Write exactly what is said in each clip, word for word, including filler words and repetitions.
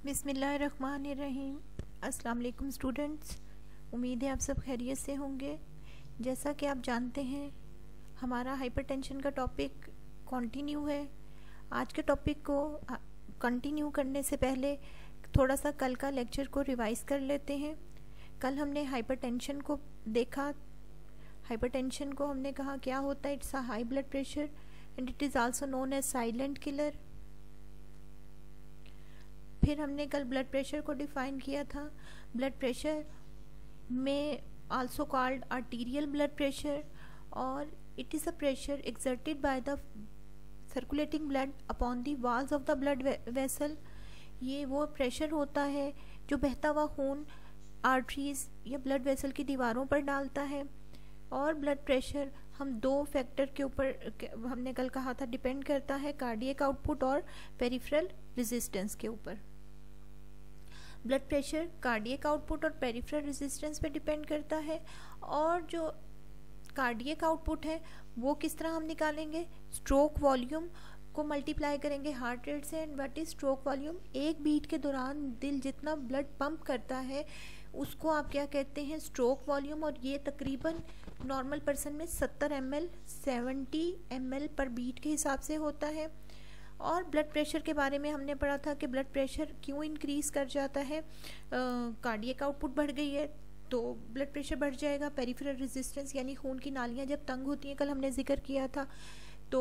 बिस्मिल्लाहिर्रहमानिर्रहीम। अस्सलाम वालेकुम स्टूडेंट्स, उम्मीद है आप सब खैरियत से होंगे। जैसा कि आप जानते हैं हमारा हाइपरटेंशन का टॉपिक कंटिन्यू है। आज के टॉपिक को कंटिन्यू करने से पहले थोड़ा सा कल का लेक्चर को रिवाइज कर लेते हैं। कल हमने हाइपरटेंशन को देखा। हाइपरटेंशन को हमने कहा क्या होता है, it's a high blood pressure and it is also known as silent killer. फिर हमने कल ब्लड प्रेशर को डिफाइन किया था। ब्लड प्रेशर में also called arterial blood pressure और it is a pressure exerted by the circulating blood upon the walls of the blood vessel. ये वो प्रेशर होता है जो बहता हुआ खून आर्टरीज या ब्लड वेसल की दीवारों पर डालता है। और ब्लड प्रेशर हम दो फैक्टर के ऊपर हमने कल कहा था डिपेंड करता है, कार्डियक आउटपुट और पेरिफेरल रेजिस्टेंस के ऊपर। ब्लड प्रेशर कार्डियक आउटपुट और पेरिफेरल रेजिस्टेंस पे डिपेंड करता है। और जो कार्डियक आउटपुट है वो किस तरह हम निकालेंगे, स्ट्रोक वॉल्यूम को मल्टीप्लाई करेंगे हार्ट रेट से। And what is stroke volume, एक बीट के दौरान दिल जितना ब्लड पंप करता है उसको आप क्या कहते हैं, स्ट्रोक वॉल्यूम। और ये तकरीबन नॉर्मल पर्सन में सत्तर M L seventy M L पर बीट के हिसाब से होता है। और ब्लड प्रेशर के बारे में हमने पढ़ा था कि ब्लड प्रेशर क्यों इंक्रीज़ कर जाता है, कार्डियक आउटपुट बढ़ गई है तो ब्लड प्रेशर बढ़ जाएगा। पेरिफेरल रेजिस्टेंस यानी खून की नालियाँ जब तंग होती हैं, कल हमने जिक्र किया था, तो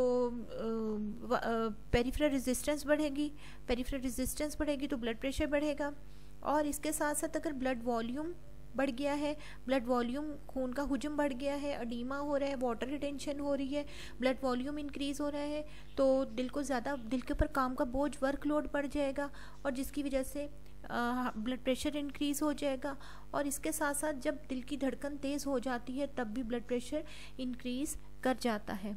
पेरिफेरल रेजिस्टेंस बढ़ेगी। पेरिफेरल रेजिस्टेंस बढ़ेगी तो ब्लड प्रेशर बढ़ेगा। और इसके साथ साथ अगर ब्लड वॉल्यूम बढ़ गया है, ब्लड वॉल्यूम खून का हुजम बढ़ गया है, अडीमा हो रहा है, वाटर रिटेंशन हो रही है, ब्लड वॉल्यूम इंक्रीज़ हो रहा है तो दिल को ज़्यादा दिल के ऊपर काम का बोझ वर्कलोड बढ़ जाएगा और जिसकी वजह से ब्लड प्रेशर इंक्रीज़ हो जाएगा। और इसके साथ साथ जब दिल की धड़कन तेज़ हो जाती है तब भी ब्लड प्रेशर इंक्रीज़ कर जाता है।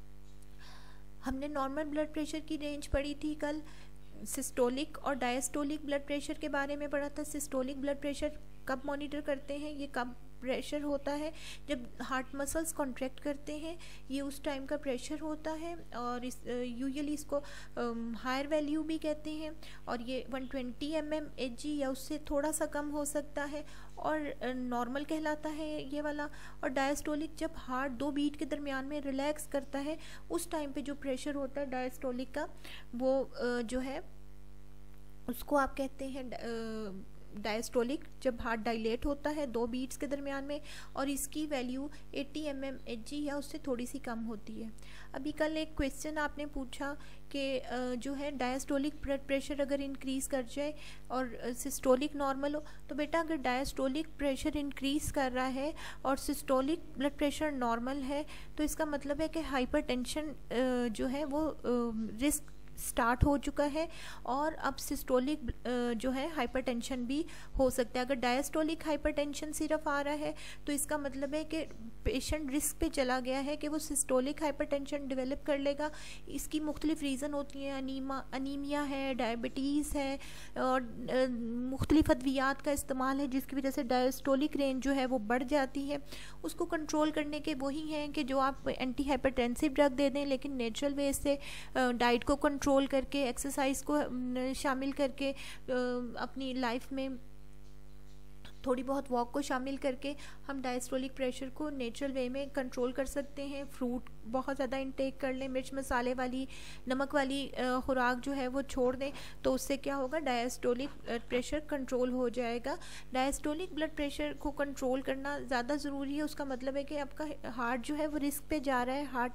हमने नॉर्मल ब्लड प्रेशर की रेंज पढ़ी थी कल। सिस्टोलिक और डायस्टोलिक ब्लड प्रेशर के बारे में पढ़ा था। सिस्टोलिक ब्लड प्रेशर कब मॉनिटर करते हैं, ये कब प्रेशर होता है, जब हार्ट मसल्स कॉन्ट्रैक्ट करते हैं, ये उस टाइम का प्रेशर होता है। और इस यूजुअली इसको हायर वैल्यू भी कहते हैं। और ये one twenty M M H G या उससे थोड़ा सा कम हो सकता है और नॉर्मल कहलाता है ये वाला। और डायस्टोलिक जब हार्ट दो बीट के दरमियान में रिलैक्स करता है उस टाइम पे जो प्रेशर होता है डायस्टोलिक का, वो जो है उसको आप कहते हैं डायस्टोलिक। जब हार्ट डायलेट होता है दो बीट्स के दरमियान में और इसकी वैल्यू अस्सी एम एम एच जी या उससे थोड़ी सी कम होती है। अभी कल एक क्वेश्चन आपने पूछा कि जो है डायस्टोलिक ब्लड प्रेशर अगर इंक्रीज़ कर जाए और सिस्टोलिक नॉर्मल हो, तो बेटा अगर डायस्टोलिक प्रेशर इंक्रीज़ कर रहा है और सिस्टोलिक ब्लड प्रेशर नॉर्मल है तो इसका मतलब है कि हाइपरटेंशन जो है वो रिस्क स्टार्ट हो चुका है और अब सिस्टोलिक जो है हाइपरटेंशन भी हो सकता है। अगर डायस्टोलिक हाइपरटेंशन सिर्फ आ रहा है तो इसका मतलब है कि पेशेंट रिस्क पे चला गया है कि वो सिस्टोलिक हाइपरटेंशन डेवलप कर लेगा। इसकी मुख्तलिफ रीज़न होती हैं, अनीमा अनीमिया है, डायबिटीज़ है और मुख्तलिफ अद्वियात का इस्तेमाल है जिसकी वजह से डायस्टोलिक रेंज जो है वो बढ़ जाती है। उसको कंट्रोल करने के वही हैं कि जो आप एंटी हाइपरटेंसिव ड्रग दे दें, लेकिन नेचुरल वे से डाइट को कंट्रोल करके, एक्सरसाइज को शामिल करके, अपनी लाइफ में थोड़ी बहुत वॉक को शामिल करके हम डायस्टोलिक प्रेशर को नेचुरल वे में कंट्रोल कर सकते हैं। फ्रूट बहुत ज़्यादा इंटेक कर लें, मिर्च मसाले वाली नमक वाली खुराक जो है वो छोड़ दें तो उससे क्या होगा, डायस्टोलिक प्रेशर कंट्रोल हो जाएगा। डायस्टोलिक ब्लड प्रेशर को कंट्रोल करना ज़्यादा ज़रूरी है। उसका मतलब है कि आपका हार्ट जो है वो रिस्क पे जा रहा है। हार्ट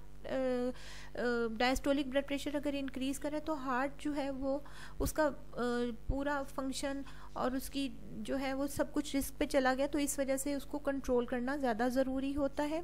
डायस्टोलिक ब्लड प्रेशर अगर इंक्रीज़ करे तो हार्ट जो है वो उसका पूरा फंक्शन और उसकी जो है वो सब कुछ रिस्क पे चला गया, तो इस वजह से उसको कंट्रोल करना ज़्यादा ज़रूरी होता है।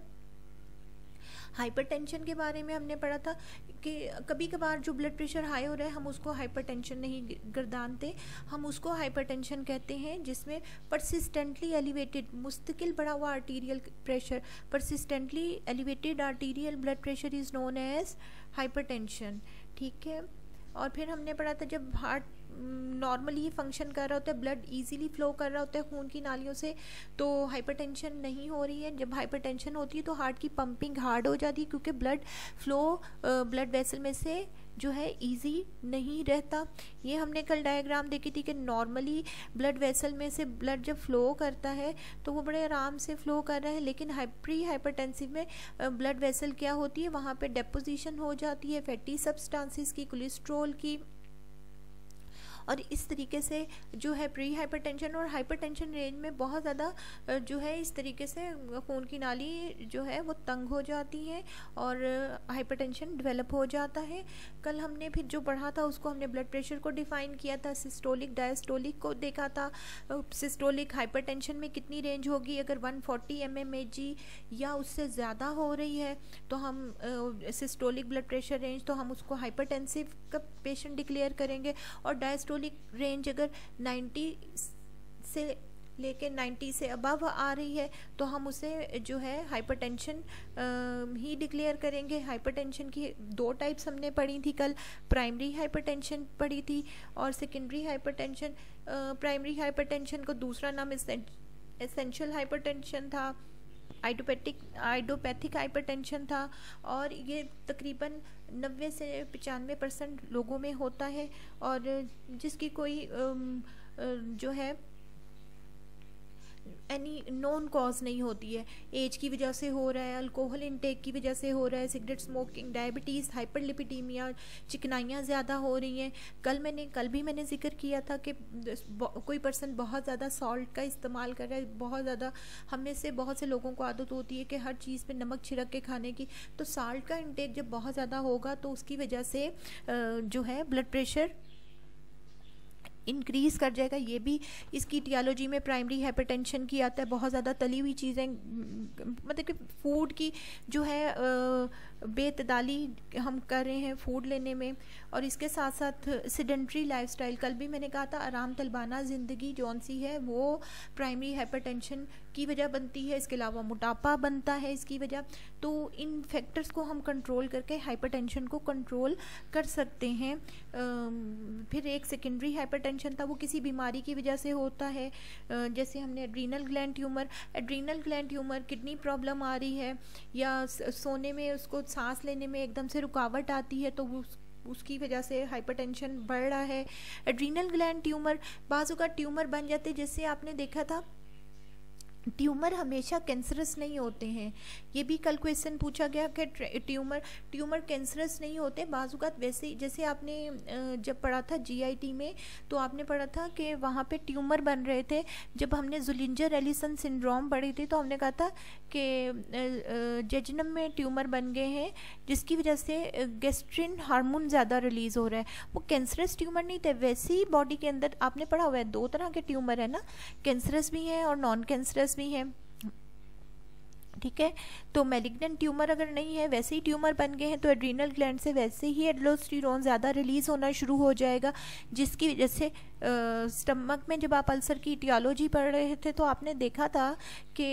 हाइपरटेंशन के बारे में हमने पढ़ा था कि कभी कभार जो ब्लड प्रेशर हाई हो रहा है हम उसको हाइपरटेंशन नहीं गर्दानते, हम उसको हाइपरटेंशन कहते हैं जिसमें परसिस्टेंटली एलिवेटेड मुस्तकिल बढ़ा हुआ arterial pressure, persistently elevated arterial blood pressure is known as hypertension. ठीक है। और फिर हमने पढ़ा था जब हार्ट नॉर्मली फंक्शन कर रहा होता है, ब्लड इजीली फ्लो कर रहा होता है खून की नालियों से, तो हाइपरटेंशन नहीं हो रही है। जब हाइपरटेंशन होती है तो हार्ट की पंपिंग हार्ड हो जाती है क्योंकि ब्लड फ्लो ब्लड वेसल में से जो है इजी नहीं रहता। ये हमने कल डायग्राम देखी थी कि नॉर्मली ब्लड वेसल में से ब्लड जब फ्लो करता है तो वो बड़े आराम से फ्लो कर रहा है, लेकिन प्री हाइपरटेंसिव में ब्लड वेसल क्या होती है, वहाँ पे डेपोजिशन हो जाती है फैटी सब्सटेंसेस की, कोलेस्ट्रॉल की, और इस तरीके से जो है प्री हाइपरटेंशन और हाइपरटेंशन रेंज में बहुत ज़्यादा जो है इस तरीके से खून की नाली जो है वो तंग हो जाती है और हाइपरटेंशन डेवलप हो जाता है। कल हमने फिर जो पढ़ा था उसको हमने ब्लड प्रेशर को डिफ़ाइन किया था, सिस्टोलिक डायस्टोलिक को देखा था। सिस्टोलिक हाइपरटेंशन में कितनी रेंज होगी, अगर one forty M M A G या उससे ज़्यादा हो रही है तो हम सिस्टोलिक ब्लड प्रेशर रेंज तो हम उसको हाइपरटेंसिव का पेशेंट डिक्लेयर करेंगे, और डायस्टोलिक रेंज अगर नाइन्टी से लेके नाइन्टी से अबव आ रही है तो हम उसे जो है हाइपरटेंशन ही डिक्लेयर करेंगे। हाइपरटेंशन की दो टाइप्स हमने पढ़ी थी कल, प्राइमरी हाइपरटेंशन पढ़ी थी और सेकेंडरी हाइपरटेंशन। प्राइमरी हाइपरटेंशन को दूसरा नाम एसेंशियल हाइपरटेंशन था, आइडोपैथिक आइडोपैथिक हाइपरटेंशन था, और ये तकरीबन नब्बे से पचानवे परसेंट लोगों में होता है और जिसकी कोई जो है एनी नॉन कॉज नहीं होती है। एज की वजह से हो रहा है, अल्कोहल इंटेक की वजह से हो रहा है, सिगरेट स्मोकिंग, डायबिटीज़, हाइपरलिपिडीमिया, चिकनाइयाँ ज़्यादा हो रही हैं। कल मैंने कल भी मैंने जिक्र किया था कि कोई पर्सन बहुत ज़्यादा सॉल्ट का इस्तेमाल कर रहा है, बहुत ज़्यादा, हम में से बहुत से लोगों को आदत होती है कि हर चीज़ पे नमक छिड़क के खाने की, तो सॉल्ट का इंटेक जब बहुत ज़्यादा होगा तो उसकी वजह से जो है ब्लड प्रेशर इंक्रीज़ कर जाएगा। ये भी इसकी टियोलॉजी में प्राइमरी हाइपरटेंशन की आता है। बहुत ज़्यादा तली हुई चीज़ें, मतलब कि फूड की जो है बेतदाली हम कर रहे हैं फूड लेने में, और इसके साथ साथ सेडेंट्री लाइफस्टाइल, कल भी मैंने कहा था आराम तलबाना ज़िंदगी जौन सी है वो प्राइमरी हाइपरटेंशन की वजह बनती है। इसके अलावा मोटापा बनता है इसकी वजह। तो इन फैक्टर्स को हम कंट्रोल करके हाइपरटेंशन को कंट्रोल कर सकते हैं। फिर एक सेकेंडरी हाइपरटेंशन था, वो किसी बीमारी की वजह से होता है, जैसे हमने adrenal gland tumour adrenal gland tumour kidney problem आ रही है, या सोने में उसको सांस लेने में एकदम से रुकावट आती है तो वो उसकी वजह से हाइपरटेंशन बढ़ रहा है। एड्रीनल ग्लैंड ट्यूमर बाजू का ट्यूमर बन जाते, जैसे आपने देखा था ट्यूमर हमेशा कैंसरस नहीं होते हैं। ये भी कल क्वेश्चन पूछा गया कि ट्यूमर ट्यूमर कैंसरस नहीं होते बाजुकात। वैसे जैसे आपने जब पढ़ा था जीआईटी में तो आपने पढ़ा था कि वहाँ पे ट्यूमर बन रहे थे। जब हमने जुलिंजर एलिसन सिंड्रोम पढ़ी थी तो हमने कहा था कि जेजनम में ट्यूमर बन गए हैं जिसकी वजह से गैस्ट्रिन हार्मोन ज़्यादा रिलीज़ हो रहा है। वो कैंसरस ट्यूमर नहीं थे, वैसे ही बॉडी के अंदर आपने पढ़ा हुआ है दो तरह के ट्यूमर है ना, कैंसरस भी हैं और नॉन कैंसरस भी हैं, ठीक है। तो मैलिग्नेंट ट्यूमर अगर नहीं है, वैसे ही ट्यूमर बन गए हैं तो एड्रीनल ग्लैंड से वैसे ही एल्डोस्टेरोन ज़्यादा रिलीज़ होना शुरू हो जाएगा, जिसकी वजह से स्टमक में जब आप अल्सर की इटियोलॉजी पढ़ रहे थे तो आपने देखा था कि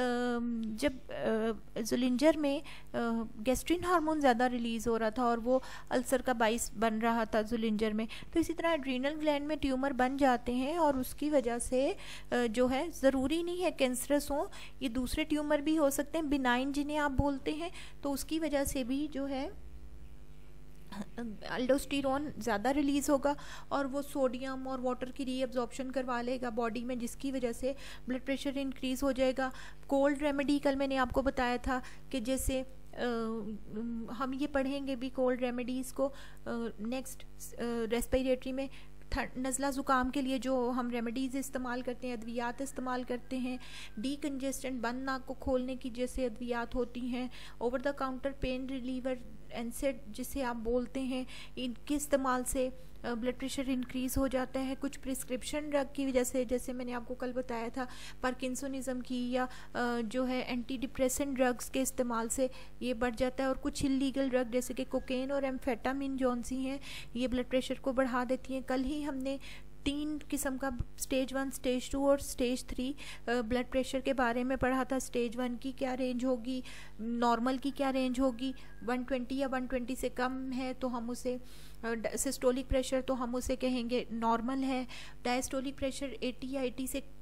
जब जुलिंजर में गैस्ट्रिन हार्मोन ज़्यादा रिलीज़ हो रहा था और वो अल्सर का बाइस बन रहा था जुलिंजर में। तो इसी तरह एड्रीनल ग्लैंड में ट्यूमर बन जाते हैं और उसकी वजह से जो है ज़रूरी नहीं है कैंसरस हो, ये दूसरे ट्यूमर भी हो सकते हैं, बिनाइन जिन्हें आप बोलते हैं, तो उसकी वजह से भी जो है अल्डोस्टेरोन ज़्यादा रिलीज़ होगा और वो सोडियम और वाटर की रीअब्जॉर्प्शन करवा लेगा बॉडी में, जिसकी वजह से ब्लड प्रेशर इंक्रीज़ हो जाएगा। कोल्ड रेमेडी कल मैंने आपको बताया था कि जैसे आ, हम ये पढ़ेंगे भी कोल्ड रेमेडीज़ को नेक्स्ट रेस्पिरेटरी में, नज़ला ज़ुकाम के लिए जो हम रेमेडीज़ इस्तेमाल करते हैं, अद्वियात इस्तेमाल करते हैं, डी कंजेस्टेंट बंद नाक को खोलने की जैसे अद्वियात होती हैं, over the counter pain reliever NSAID जिसे आप बोलते हैं, इनके इस्तेमाल से ब्लड प्रेशर इंक्रीज़ हो जाता है। कुछ प्रिस्क्रिप्शन ड्रग की वजह से, जैसे मैंने आपको कल बताया था पार्किंसोनिज्म की या जो है एंटी डिप्रेसेंट ड्रग्स के इस्तेमाल से ये बढ़ जाता है। और कुछ इलीगल ड्रग जैसे कि कोकेन और एम्फेटामिन जौन सी हैं ये ब्लड प्रेशर को बढ़ा देती हैं। कल ही हमने तीन किस्म का स्टेज वन, स्टेज टू और स्टेज थ्री ब्लड प्रेशर के बारे में पढ़ा था। स्टेज वन की क्या रेंज होगी, नॉर्मल की क्या रेंज होगी, वन ट्वेंटी या वन ट्वेंटी से कम है तो हम उसे, सिस्टोलिक प्रेशर तो हम उसे कहेंगे नॉर्मल है, डायस्टोलिक प्रेशर एटी या एटी से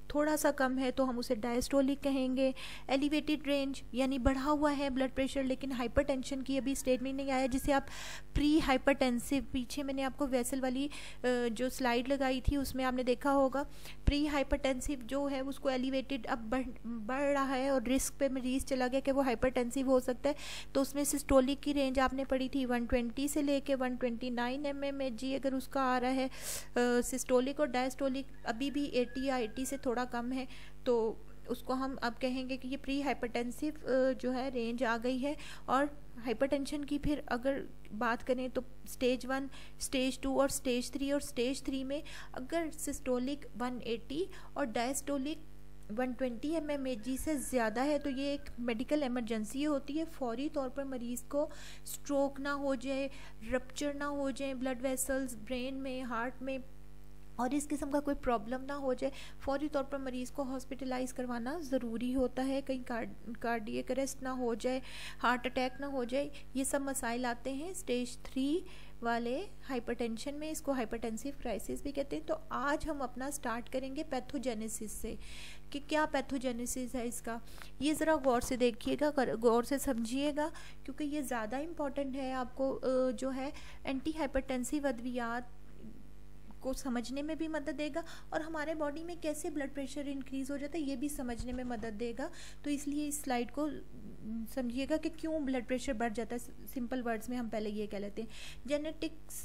थोड़ा सा कम है तो हम उसे डायस्टोलिक कहेंगे। एलिवेटेड रेंज यानी बढ़ा हुआ है ब्लड प्रेशर लेकिन हाइपरटेंशन की अभी स्टेट में नहीं आया, जिसे आप प्री हाइपरटेंसिव, पीछे मैंने आपको वेसल वाली जो स्लाइड लगाई थी उसमें आपने देखा होगा, प्री हाइपरटेंसिव जो है उसको एलिवेटेड अब बढ़ बढ़ रहा है और रिस्क पे मरीज चला गया कि वो हाइपरटेंसिव हो सकता है, तो उसमें सिस्टोलिक की रेंज आपने पढ़ी थी वन ट्वेंटी से लेके one twenty nine M M H G अगर उसका आ रहा है। सिस्टोलिक और डायस्टोलिक अभी भी एटी या एटी से थोड़ा कम है, तो उसको हम अब कहेंगे कि ये प्री हाइपरटेंसिव जो है रेंज आ गई है। और हाइपरटेंशन की फिर अगर बात करें तो स्टेज वन, स्टेज टू और स्टेज थ्री, और स्टेज थ्री में अगर सिस्टोलिक वन एटी और diastolic one twenty M M H G से ज़्यादा है तो ये एक मेडिकल इमरजेंसी होती है। फौरी तौर पर मरीज़ को स्ट्रोक ना हो जाए, रप्चर ना हो जाए ब्लड वेसल्स ब्रेन में, हार्ट में, और इस किस्म का कोई प्रॉब्लम ना हो जाए, फौरी तौर पर मरीज़ को हॉस्पिटलाइज करवाना ज़रूरी होता है। कहीं कार्ड कार्डियक अरेस्ट ना हो जाए, हार्ट अटैक ना हो जाए, ये सब मसाइल आते हैं स्टेज थ्री वाले हाइपरटेंशन में। इसको हाइपरटेंसिव क्राइसिस भी कहते हैं। तो आज हम अपना स्टार्ट करेंगे पैथोजेनेसिस से कि क्या पैथोजेनेसिस है इसका, ये ज़रा गौर से देखिएगा, गौर से समझिएगा, क्योंकि ये ज़्यादा इम्पॉर्टेंट है। आपको जो है एंटी हाइपरटेंसिव अद्वियात को समझने में भी मदद देगा और हमारे बॉडी में कैसे ब्लड प्रेशर इंक्रीज़ हो जाता है ये भी समझने में मदद देगा। तो इसलिए इस स्लाइड को समझिएगा कि क्यों ब्लड प्रेशर बढ़ जाता है। सिंपल वर्ड्स में हम पहले ये कह लेते हैं, जेनेटिक्स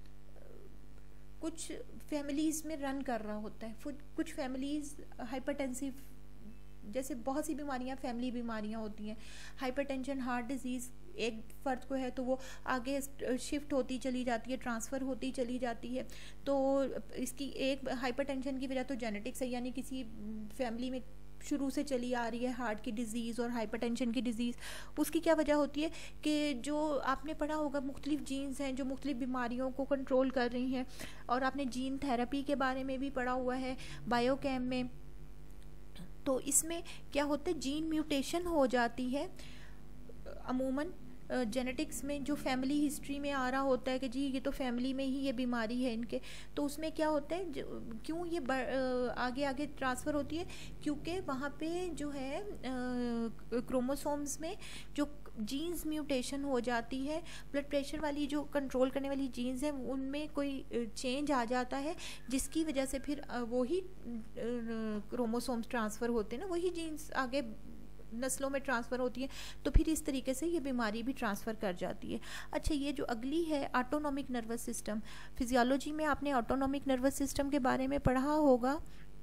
कुछ फैमिलीज़ में रन कर रहा होता है, कुछ फैमिलीज़ हाइपरटेंसिव, जैसे बहुत सी बीमारियां फैमिली बीमारियां होती हैं, हाइपरटेंशन, हार्ट डिजीज़ एक फ़र्द को है तो वो आगे शिफ्ट होती चली जाती है, ट्रांसफ़र होती चली जाती है। तो इसकी एक हाइपरटेंशन की वजह तो जेनेटिक्स है, यानी किसी फैमिली में शुरू से चली आ रही है हार्ट की डिज़ीज़ और हाइपरटेंशन की डिज़ीज़। उसकी क्या वजह होती है कि जो आपने पढ़ा होगा मुख्तलिफ जीन्स हैं जो मुख्तलिफ बीमारियों को कंट्रोल कर रही हैं, और आपने जीन थेरेपी के बारे में भी पढ़ा हुआ है बायोकेम में। तो इसमें क्या होता है, जीन म्यूटेशन हो जाती है अमूमन जेनेटिक्स में, जो फैमिली हिस्ट्री में आ रहा होता है कि जी ये तो फैमिली में ही ये बीमारी है इनके, तो उसमें क्या होता है, क्यों ये आगे आगे ट्रांसफ़र होती है, क्योंकि वहाँ पे जो है क्रोमोसोम्स में जो जीन्स म्यूटेशन हो जाती है, ब्लड प्रेशर वाली जो कंट्रोल करने वाली जीन्स हैं उनमें कोई चेंज आ जाता है, जिसकी वजह से फिर वही क्रोमोसोम्स ट्रांसफ़र होते हैं ना, वही जीन्स आगे नस्लों में ट्रांसफ़र होती है, तो फिर इस तरीके से ये बीमारी भी ट्रांसफ़र कर जाती है। अच्छा, ये जो अगली है ऑटोनॉमिक नर्वस सिस्टम, फिजियोलॉजी में आपने ऑटोनॉमिक नर्वस सिस्टम के बारे में पढ़ा होगा।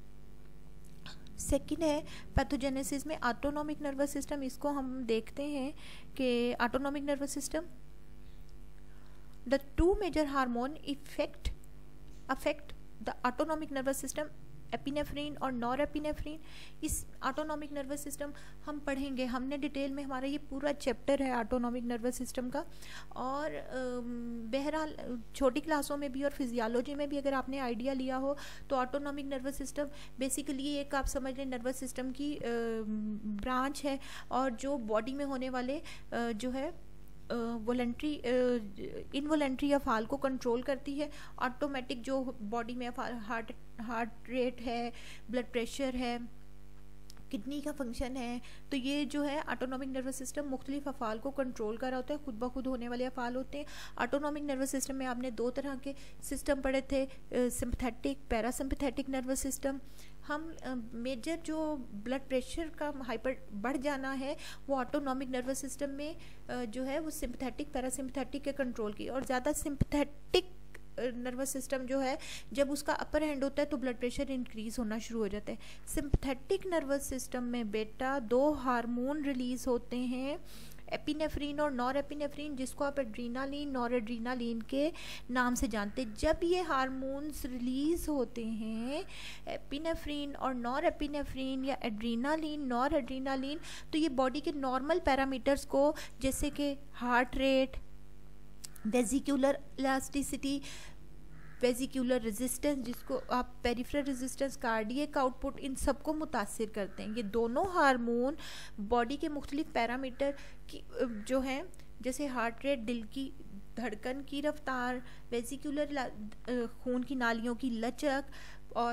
सेकंड है पैथोजेनेसिस में ऑटोनॉमिक नर्वस सिस्टम, इसको हम देखते हैं कि autonomic nervous system, the two major hormone effect affect the autonomic nervous system, epinephrine और नॉर एपिनेफ्रीन। इस ऑटोनॉमिक नर्वस सिस्टम हम पढ़ेंगे, हमने डिटेल में, हमारा ये पूरा चैप्टर है ऑटोनॉमिक नर्वस सिस्टम का। और बहरहाल छोटी क्लासों में भी और फिजियोलॉजी में भी अगर आपने आइडिया लिया हो तो ऑटोनॉमिक नर्वस सिस्टम बेसिकली एक आप समझ लें नर्वस सिस्टम की ब्रांच है, और जो बॉडी में होने वाले जो है वॉलंटरी इनवॉलंटरी अफ़ाल को कंट्रोल करती है। ऑटोमेटिक जो बॉडी में हार्ट हार्ट रेट है, ब्लड प्रेशर है, किडनी का फंक्शन है, तो ये जो है ऑटोनॉमिक नर्वस सिस्टम मुख्तलिफ अफ़ाल को कंट्रोल कर रहा होता है, खुद ब खुद होने वाले अफ़ाल होते हैं। ऑटोनॉमिक नर्वस सिस्टम में आपने दो तरह के सिस्टम पढ़े थे, सिंपथेटिक, पैरासिम्पथेटिक नर्वस सिस्टम। हम मेजर जो ब्लड प्रेशर का हाइपर बढ़ जाना है वो ऑटोनॉमिक नर्वस सिस्टम में uh, जो है वो सिंपथेटिक, पैरासिम्पथेटिक के कंट्रोल की, और ज़्यादा सिंपथेटिक नर्वस सिस्टम जो है जब उसका अपर हैंड होता है तो ब्लड प्रेशर इंक्रीज़ होना शुरू हो जाता है। सिंपथेटिक नर्वस सिस्टम में बेटा दो हार्मोन रिलीज़ होते हैं, एपिनेफ्रीन और नॉर एपिनेफ्रीन, जिसको आप एड्रीनालिन, नॉर एड्रीनालिन के नाम से जानते हैं। जब ये हार्मोन्स रिलीज़ होते हैं एपिनेफ्रीन और नॉर एपिनेफ्रीन या एड्रीनालिन, नॉर एड्रीनालिन, तो ये बॉडी के नॉर्मल पैरामीटर्स को, जैसे कि heart rate, vesicular elasticity, vesicular resistance, जिसको आप पेरिफेरल रेजिस्टेंस, कार्डियक आउटपुट, इन सबको मुतासिर करते हैं। ये दोनों हार्मोन बॉडी के मुख्तलिफ पैरामीटर की जो हैं, जैसे हार्ट रेट, दिल की धड़कन की रफ्तार, वेजिकुलर खून की नालियों की लचक, और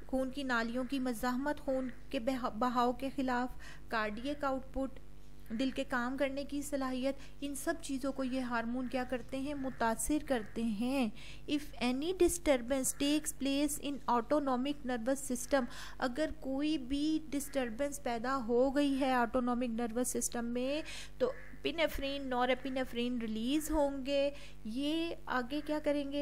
खून की नालियों की मज़ाहमत, खून के बहाव के ख़िलाफ़, कार्डियक आउटपुट, दिल के काम करने की सलाहियत, इन सब चीज़ों को ये हार्मोन क्या करते हैं, मुतासिर करते हैं। If any disturbance takes place in autonomic nervous system, अगर कोई भी डिस्टर्बेंस पैदा हो गई है ऑटोनॉमिक नर्वस सिस्टम में, तो एपिनेफ्रिन, नॉरएपिनेफ्रिन रिलीज़ होंगे। ये आगे क्या करेंगे,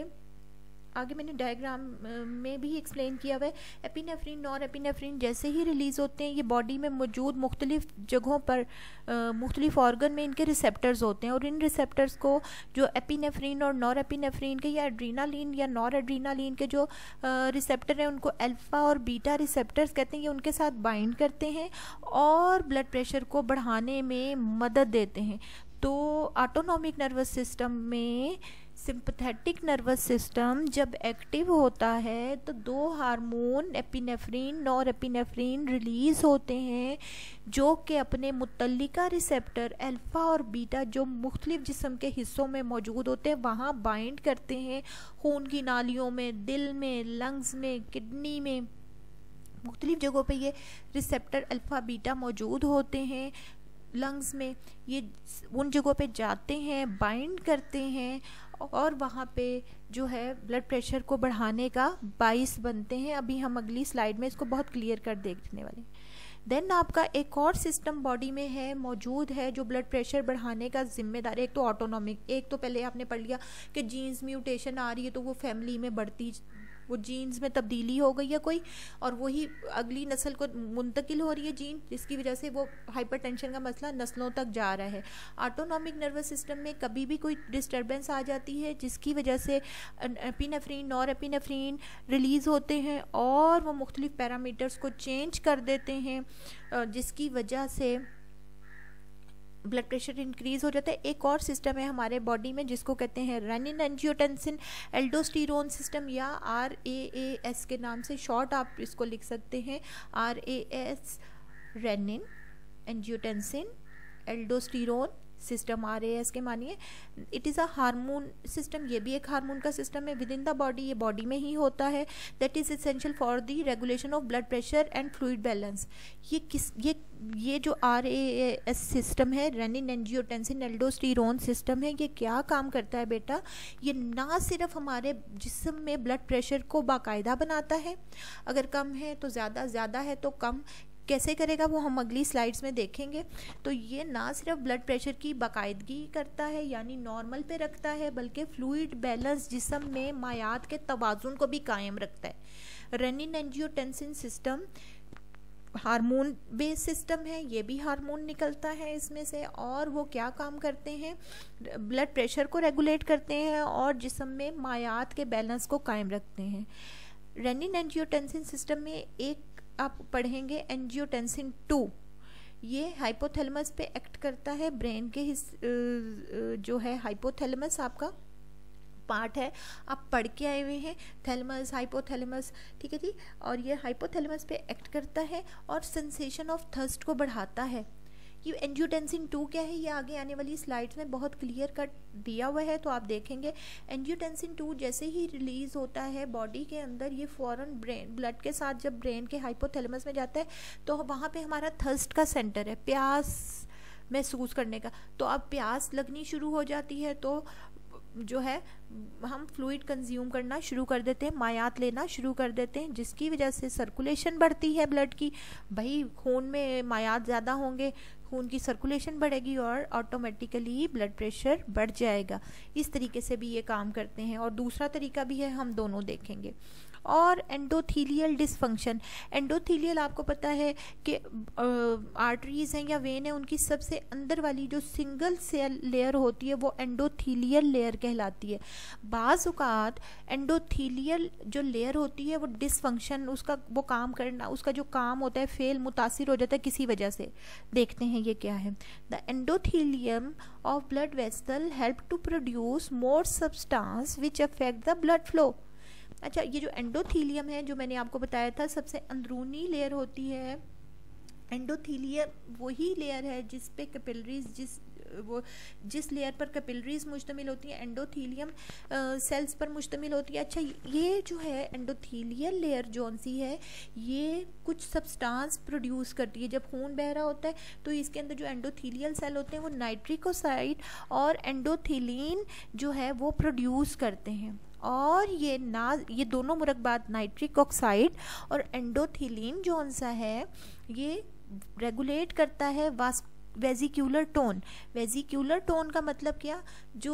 आगे मैंने डायग्राम में भी एक्सप्लेन किया हुआ है। एपिनेफ्रिन, नॉरएपिनेफ्रिन जैसे ही रिलीज़ होते हैं, ये बॉडी में मौजूद मुख्तलिफ जगहों पर, मुख्तलिफ ऑर्गन में इनके रिसेप्टर्स होते हैं, और इन रिसेप्टर्स को जो एपिनेफ्रिन और नॉरएपिनेफ्रिन के या एड्रीनालिन या नॉर एड्रीनालिन के जो रिसेप्टर हैं उनको अल्फ़ा और बीटा रिसेप्टर्स कहते हैं। ये उनके साथ बाइंड करते हैं और ब्लड प्रेशर को बढ़ाने में मदद देते हैं। तो ऑटोनॉमिक नर्वस सिस्टम में सिंपैथेटिक नर्वस सिस्टम जब एक्टिव होता है तो दो हार्मोन एपिनेफ्रिन, नॉरएपिनेफ्रिन रिलीज़ होते हैं, जो कि अपने मुतल्लिका रिसेप्टर अल्फ़ा और बीटा जो मुख्तलिफ जिस्म के हिस्सों में मौजूद होते हैं वहाँ बाइंड करते हैं। खून की नालियों में, दिल में, लंग्स में, किडनी में, मुख्तलिफ जगहों पे ये रिसेप्टर अल्फ़ा बीटा मौजूद होते हैं। लंग्स में ये उन जगहों पे जाते हैं, बाइंड करते हैं और वहाँ पे जो है ब्लड प्रेशर को बढ़ाने का बाइस बनते हैं। अभी हम अगली स्लाइड में इसको बहुत क्लियर कर देखने वाले हैं। देन आपका एक और सिस्टम बॉडी में है, मौजूद है, जो ब्लड प्रेशर बढ़ाने का जिम्मेदार है। एक तो ऑटोनॉमिक, एक तो पहले आपने पढ़ लिया कि जीन्स म्यूटेशन आ रही है तो वो फैमिली में बढ़ती, वो जीन्स में तब्दीली हो गई है कोई, और वही अगली नस्ल को मुंतकिल हो रही है जीन, जिसकी वजह से वो हाइपरटेंशन का मसला नस्लों तक जा रहा है। ऑटोनॉमिक नर्वस सिस्टम में कभी भी कोई डिस्टर्बेंस आ जाती है जिसकी वजह से एपिनेफ्रिन, नॉरएपिनेफ्रिन रिलीज़ होते हैं और वो मुख्तलिफ पैरामीटर्स को चेंज कर देते हैं, जिसकी वजह से ब्लड प्रेशर इंक्रीज़ हो जाता है। एक और सिस्टम है हमारे बॉडी में जिसको कहते हैं रेनिन एंजियोटेंसिन एल्डोस्टेरोन सिस्टम, या आर ए ए एस के नाम से शॉर्ट आप इसको लिख सकते हैं, R A S, renin angiotensin aldosterone system, R A S के मानिए। It is a hormone system, ये भी एक हार्मोन का सिस्टम है विद इन द बॉडी, ये बॉडी में ही होता है। That is essential for the regulation of blood pressure and fluid balance. ये किस ये ये जो आर ए एस सिस्टम है, रेनिन एंजियोटेंसिन एल्डोस्टेरोन सिस्टम है, ये क्या काम करता है बेटा, ये ना सिर्फ हमारे जिस्म में ब्लड प्रेशर को बाकायदा बनाता है, अगर कम है तो ज़्यादा, ज़्यादा है तो कम, कैसे करेगा वो हम अगली स्लाइड्स में देखेंगे। तो ये ना सिर्फ ब्लड प्रेशर की बाकायदगी करता है यानी नॉर्मल पे रखता है, बल्कि फ्लूइड बैलेंस जिस्म में मायात के तवाज़ुन को भी कायम रखता है। Renin angiotensin system hormone based system है, ये भी हार्मोन निकलता है इसमें से, और वो क्या काम करते हैं, ब्लड प्रेशर को रेगुलेट करते हैं और जिस्म में मायात के बैलेंस को कायम रखते हैं। रेनिन एंजियोटेंसिन सिस्टम में एक आप पढ़ेंगे एंजियोटेंसिन टू, ये हाइपोथैलेमस पे एक्ट करता है, ब्रेन के हिस जो है हाइपोथैलेमस आपका पार्ट है, आप पढ़ के आए हुए हैं, थैलेमस, हाइपोथैलेमस, ठीक है जी। और ये हाइपोथैलेमस पे एक्ट करता है और सेंसेशन ऑफ थर्स्ट को बढ़ाता है। ये एंजियोटेंसिन टू क्या है, ये आगे आने वाली स्लाइड्स में बहुत क्लियर कट दिया हुआ है, तो आप देखेंगे। एंजियोटेंसिन टू जैसे ही रिलीज़ होता है बॉडी के अंदर, ये फ़ौरन ब्रेन ब्लड के साथ जब ब्रेन के हाइपोथैलेमस में जाता है तो वहाँ पे हमारा थर्स्ट का सेंटर है, प्यास महसूस करने का। तो अब प्यास लगनी शुरू हो जाती है तो जो है हम फ्लूइड कंज्यूम करना शुरू कर देते हैं, मायात लेना शुरू कर देते हैं, जिसकी वजह से सर्कुलेशन बढ़ती है ब्लड की। भाई खून में मायात ज़्यादा होंगे, खून की सर्कुलेशन बढ़ेगी और ऑटोमेटिकली ब्लड प्रेशर बढ़ जाएगा। इस तरीके से भी ये काम करते हैं, और दूसरा तरीका भी है, हम दोनों देखेंगे। और एंडोथीलियल डिसफंक्शन, एंडोथीलियल आपको पता है कि आर्टरीज हैं या वेन है, उनकी सबसे अंदर वाली जो सिंगल सेल लेयर होती है वो एंडोथीलियल लेयर कहलाती है। बाज़ औक़ात एंडोथीलियल जो लेयर होती है वो डिसफंक्शन, उसका वो काम करना, उसका जो काम होता है फेल, मुतासिर हो जाता है किसी वजह से। देखते हैं ये क्या है। The endothelium of blood vessel help to produce more substance which affect the blood flow. अच्छा, ये जो एंडोथीलियम है जो मैंने आपको बताया था सबसे अंदरूनी लेयर होती है, एंडोथीलियम वही लेयर है जिस पे कैपिलरीज जिस वो जिस लेयर पर कैपिलरीज मुश्तमिल होती हैं एंडोथीलियम सेल्स पर मुश्तमिल होती है। अच्छा, ये जो है एंडोथीलियल लेयर जौन सी है ये कुछ सब्सटेंस प्रोड्यूस करती है। जब खून बह रहा होता है तो इसके अंदर जो एंडोथीलियल सेल होते हैं वो नाइट्रिक ऑक्साइड और एंडोथिलीन जो है वो प्रोड्यूस करते हैं, और ये ना ये दोनों मुरक्बात नाइट्रिक ऑक्साइड और एंडोथिलीन जौन सा है ये रेगुलेट करता है वास वेजिक्यूलर टोन। वेजिक्यूलर टोन का मतलब क्या, जो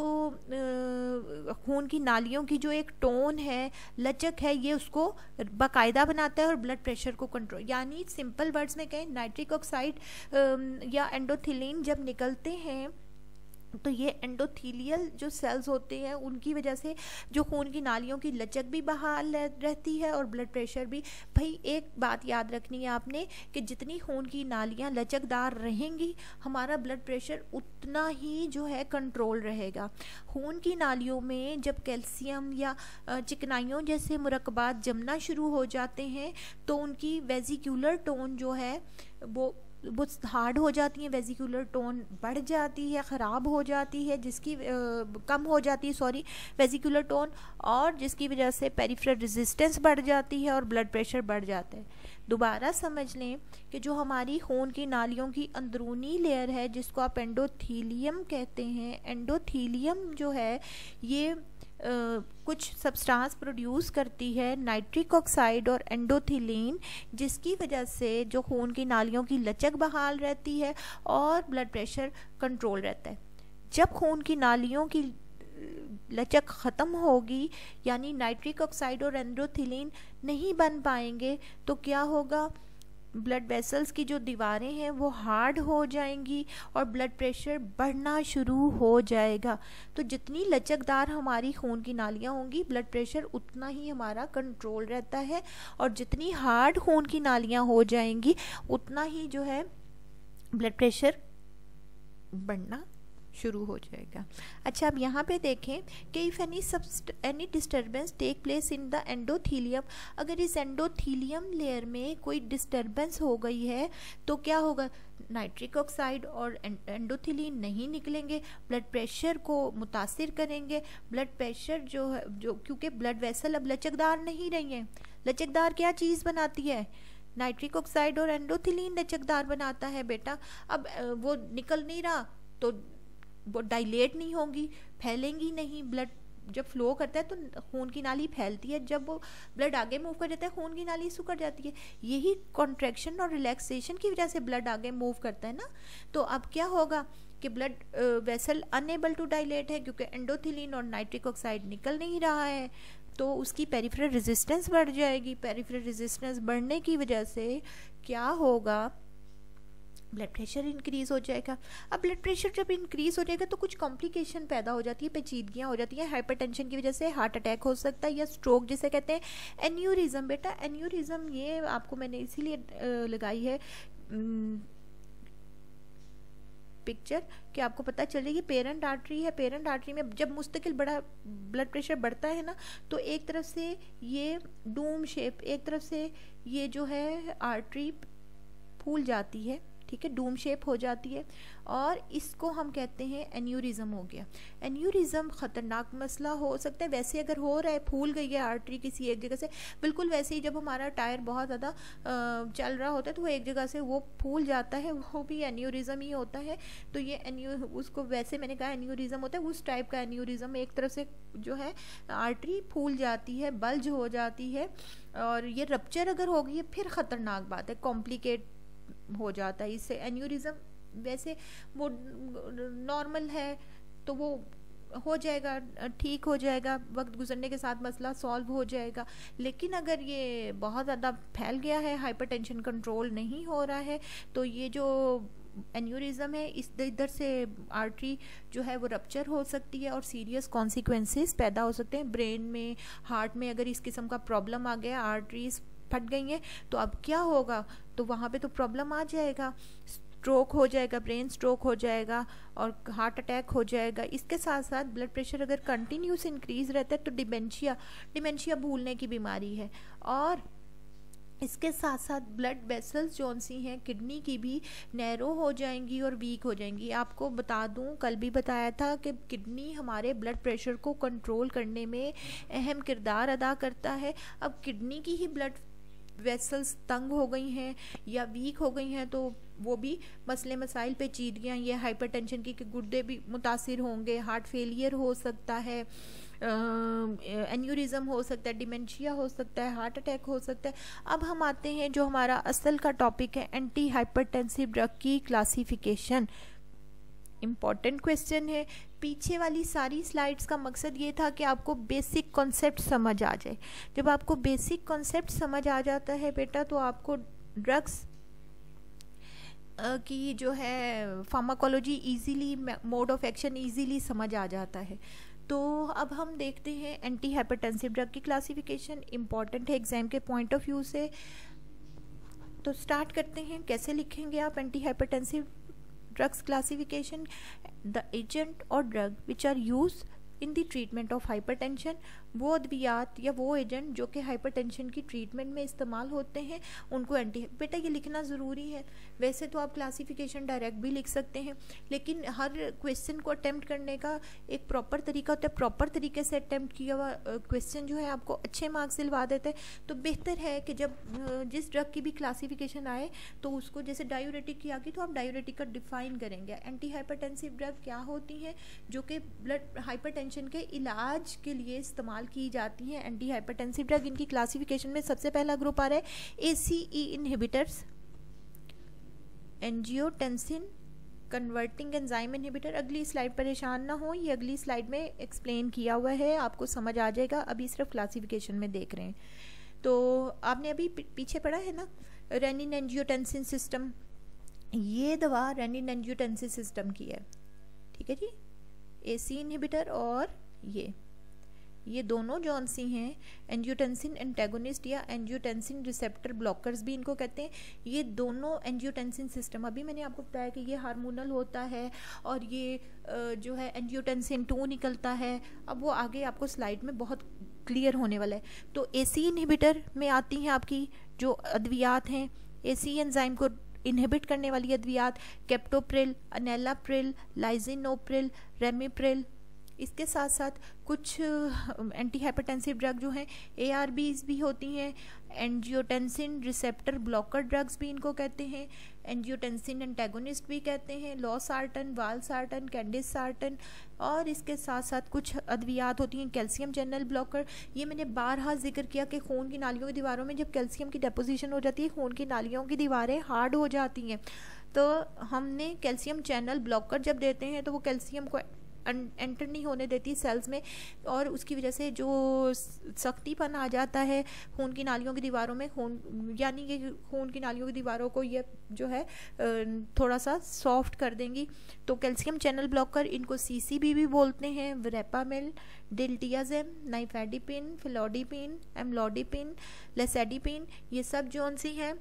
खून की नालियों की जो एक टोन है, लचक है, ये उसको बाकायदा बनाता है और ब्लड प्रेशर को कंट्रोल। यानी सिंपल वर्ड्स में कहें, नाइट्रिक ऑक्साइड या एंडोथिलीन जब निकलते हैं तो ये एंडोथीलियल जो सेल्स होते हैं उनकी वजह से जो खून की नालियों की लचक भी बहाल रहती है और ब्लड प्रेशर भी। भाई एक बात याद रखनी है आपने कि जितनी खून की नालियाँ लचकदार रहेंगी हमारा ब्लड प्रेशर उतना ही जो है कंट्रोल रहेगा। खून की नालियों में जब कैल्शियम या चिकनाइयों जैसे मुरक्बात जमना शुरू हो जाते हैं तो उनकी वेजिक्यूलर टोन जो है वो वो हार्ड हो जाती है, वेजिकुलर टोन बढ़ जाती है, ख़राब हो जाती है, जिसकी आ, कम हो जाती है सॉरी वेजिकुलर टोन, और जिसकी वजह से पेरिफेरल रेजिस्टेंस बढ़ जाती है और ब्लड प्रेशर बढ़ जाता है। दोबारा समझ लें कि जो हमारी खून की नालियों की अंदरूनी लेयर है जिसको आप एंडोथीलियम कहते हैं, एंडोथीलियम जो है ये Uh, कुछ सब्सटेंस प्रोड्यूस करती है नाइट्रिक ऑक्साइड और एंडोथिलीन, जिसकी वजह से जो खून की नालियों की लचक बहाल रहती है और ब्लड प्रेशर कंट्रोल रहता है। जब खून की नालियों की लचक ख़त्म होगी यानी नाइट्रिक ऑक्साइड और एंडोथिलीन नहीं बन पाएंगे तो क्या होगा, ब्लड वेसल्स की जो दीवारें हैं वो हार्ड हो जाएंगी और ब्लड प्रेशर बढ़ना शुरू हो जाएगा। तो जितनी लचकदार हमारी खून की नालियाँ होंगी ब्लड प्रेशर उतना ही हमारा कंट्रोल रहता है, और जितनी हार्ड खून की नालियाँ हो जाएंगी उतना ही जो है ब्लड प्रेशर बढ़ना शुरू हो जाएगा। अच्छा, अब यहाँ पे देखें कि if any any disturbance take place in the endothelium, अगर इस एंडोथीलियम लेयर में कोई डिस्टर्बेंस हो गई है तो क्या होगा, नाइट्रिक ऑक्साइड और एंडोथिलीन नहीं निकलेंगे, ब्लड प्रेशर को मुतासिर करेंगे। ब्लड प्रेशर जो है जो क्योंकि ब्लड वेसल अब लचकदार नहीं रही हैं। लचकदार क्या चीज़ बनाती है, नाइट्रिक ऑक्साइड और एंडोथिलीन लचकदार बनाता है बेटा। अब वो निकल नहीं रहा तो वो डायलेट नहीं होंगी, फैलेंगी नहीं। ब्लड जब फ्लो करता है तो खून की नाली फैलती है, जब वो ब्लड आगे मूव कर जाता है खून की नाली सिकुड़ जाती है। यही कॉन्ट्रैक्शन और रिलैक्सेशन की वजह से ब्लड आगे मूव करता है ना। तो अब क्या होगा कि blood vessel unable to dilate है क्योंकि एंडोथिलीन और नाइट्रिक ऑक्साइड निकल नहीं रहा है, तो उसकी पेरिफेरल रेजिस्टेंस बढ़ जाएगी। पेरिफेरल रेजिस्टेंस बढ़ने की वजह से क्या होगा, ब्लड प्रेशर इंक्रीज़ हो जाएगा। अब ब्लड प्रेशर जब इंक्रीज़ हो जाएगा तो कुछ कॉम्प्लिकेशन पैदा हो जाती है, पेचीदगियाँ हो जाती हैं। हाइपरटेंशन की वजह से हार्ट अटैक हो सकता है या स्ट्रोक जिसे कहते हैं। एन्यूरिज्म, बेटा एन्यूरिज्म ये आपको मैंने इसीलिए लगाई है पिक्चर कि आपको पता चल जाए कि पेरेंट आर्टरी है। पेरेंट आर्टरी में जब मुस्तकिल बड़ा ब्लड प्रेशर बढ़ता है ना तो एक तरफ से ये डूम शेप, एक तरफ से ये जो है आर्टरी फूल जाती है, ठीक है, डूम शेप हो जाती है, और इसको हम कहते हैं एन्यूरिज्म हो गया। एन्यूरिज्म ख़तरनाक मसला हो सकता है। वैसे अगर हो रहा है, फूल गई है आर्टरी किसी एक जगह से, बिल्कुल वैसे ही जब हमारा टायर बहुत ज़्यादा चल रहा होता है तो वो एक जगह से वो फूल जाता है, वो भी एन्यूरिज्म ही होता है। तो ये एन्यू उसको वैसे मैंने कहा एन्यूरिज्म होता है, उस टाइप का एन्यूरिज्म, एक तरफ से जो है आर्टरी फूल जाती है, बल्ज हो जाती है, और ये रप्चर अगर हो गई है फिर ख़तरनाक बात है, कॉम्प्लिकेट हो जाता है इससे। एन्यूरिज्म वैसे वो नॉर्मल है तो वो हो जाएगा, ठीक हो जाएगा, वक्त गुजरने के साथ मसला सॉल्व हो जाएगा। लेकिन अगर ये बहुत ज़्यादा फैल गया है, हाइपरटेंशन कंट्रोल नहीं हो रहा है, तो ये जो एन्यूरिज्म है इस इधर से आर्टरी जो है वो रप्चर हो सकती है और सीरियस कॉन्सिक्वेंसेस पैदा हो सकते हैं ब्रेन में, हार्ट में। अगर इस किस्म का प्रॉब्लम आ गया, आर्टरीज फट गई हैं, तो अब क्या होगा, तो वहाँ पे तो प्रॉब्लम आ जाएगा, स्ट्रोक हो जाएगा, ब्रेन स्ट्रोक हो जाएगा और हार्ट अटैक हो जाएगा। इसके साथ साथ ब्लड प्रेशर अगर कंटिन्यूस इंक्रीज रहता है तो डिमेंशिया डिमेंशिया भूलने की बीमारी है, और इसके साथ साथ ब्लड वेसल्स जो सी हैं किडनी की भी नैरो हो जाएंगी और वीक हो जाएंगी। आपको बता दूं, कल भी बताया था कि किडनी हमारे ब्लड प्रेशर को कंट्रोल करने में अहम किरदार अदा करता है। अब किडनी की ही ब्लड वेसल्स तंग हो गई हैं या वीक हो गई हैं तो वो भी मसले मसाइल पे चीरियाँ, ये हाइपरटेंशन की कि गुर्दे भी मुतासिर होंगे, हार्ट फेलियर हो सकता है, एन्यूरिज्म हो सकता है, डिमेंशिया हो सकता है, हार्ट अटैक हो सकता है। अब हम आते हैं जो हमारा असल का टॉपिक है, एंटी हाइपरटेंसिव ड्रग की क्लासिफिकेशन। इम्पॉर्टेंट क्वेश्चन है। पीछे वाली सारी स्लाइड्स का मकसद ये था कि आपको बेसिक कॉन्सेप्ट समझ आ जाए। जब आपको बेसिक कॉन्सेप्ट समझ आ जाता है बेटा तो आपको ड्रग्स की जो है pharmacology easily, mode of action easily समझ आ जाता है। तो अब हम देखते हैं एंटी हाइपरटेंसिव ड्रग की क्लासिफिकेशन। इम्पॉर्टेंट है एग्जाम के पॉइंट ऑफ व्यू से। तो स्टार्ट करते हैं। कैसे लिखेंगे आप antihypertensive drugs classification? The agent और drug which are use in the treatment of hypertension, वो अद्वियात या वो एजेंट जो कि हाइपरटेंशन की ट्रीटमेंट में इस्तेमाल होते हैं उनको एंटी। बेटा ये लिखना ज़रूरी है। वैसे तो आप क्लासिफिकेशन डायरेक्ट भी लिख सकते हैं, लेकिन हर क्वेश्चन को अटेम्प्ट करने का एक प्रॉपर तरीका होता है। प्रॉपर तरीके से अटेम्प्ट किया हुआ क्वेश्चन जो है आपको अच्छे मार्क्स दिलवा देते हैं। तो बेहतर है कि जब जिस ड्रग की भी क्लासिफिकेशन आए तो उसको, जैसे डायूरेटिक की आ गई तो आप डायूरेटिक का डिफाइन करेंगे। एंटी हाइपरटेंसिव ड्रग क्या होती हैं? जो कि ब्लड हाइपरटेंशन के इलाज के लिए इस्तेमाल की जाती हैं। एंटी हाइपरटेंसिव ड्रग, इनकी क्लासिफिकेशन में सबसे पहला ग्रुप आ रहा है ACE inhibitors, angiotensin converting enzyme inhibitor. अगली स्लाइड, परेशान ना हो, ये अगली स्लाइड में एक्सप्लेन किया हुआ है, आपको समझ आ जाएगा। अभी सिर्फ क्लासिफिकेशन में देख रहे हैं। तो आपने अभी पीछे पढ़ा है ना रेनिन एंजियोटेंसिन सिस्टम, ये दवा रेनिन एंजियोटेंसिन सिस्टम की है, ठीक है जी। एसी इनहिबिटर और ये ये दोनों जौन सी हैं एंजियोटेंसिन एंटेगोनिस्ट या एंजियोटेंसिन रिसेप्टर ब्लॉकर्स भी इनको कहते हैं। ये दोनों एंजियोटेंसिन सिस्टम, अभी मैंने आपको बताया कि ये हार्मोनल होता है और ये जो है एंजियोटेंसिन टू निकलता है। अब वो आगे आपको स्लाइड में बहुत क्लियर होने वाला है। तो एसी इनहिबिटर में आती हैं आपकी जो अद्वियात हैं, एसी एंजाइम को इनहिबिट करने वाली अद्वियात, कैप्टोप्रिल, अनेलाप्रिल, लाइजिनोप्रिल, रेमिप्रिल। इसके साथ साथ कुछ एंटी हाइपरटेंसिव ड्रग जो हैं एआरबीज भी होती हैं, एंजियोटेंसिन रिसेप्टर ब्लॉकर ड्रग्स भी इनको कहते हैं, एंजियोटेंसिन एंटेगोनिस्ट भी कहते हैं, लॉसार्टन, वालसार्टन, कैंडिसार्टन। और इसके साथ साथ कुछ अद्वियात होती हैं कैल्शियम चैनल ब्लॉकर। ये मैंने बारहा जिक्र किया कि खून की नालियों की दीवारों में जब कैल्शियम की डेपोजिशन हो जाती है, खून की नालियों की दीवारें हार्ड हो जाती हैं, तो हमने कैल्शियम चैनल ब्लॉकर जब देते हैं तो वो कैल्शियम को एंटर नहीं होने देती सेल्स में, और उसकी वजह से जो सख्तीपन आ जाता है खून की नालियों की दीवारों में, खून यानी कि खून की नालियों की दीवारों को ये जो है थोड़ा सा सॉफ्ट कर देंगी। तो कैल्शियम चैनल ब्लॉकर, इनको सीसीबी भी बोलते हैं। वेरेपामिल, डिल्टियाजेम, नाइफेडिपिन, फिलोडिपिन, एमलोडिपिन, लेसेडिपिन, ये सब जौन सी हैं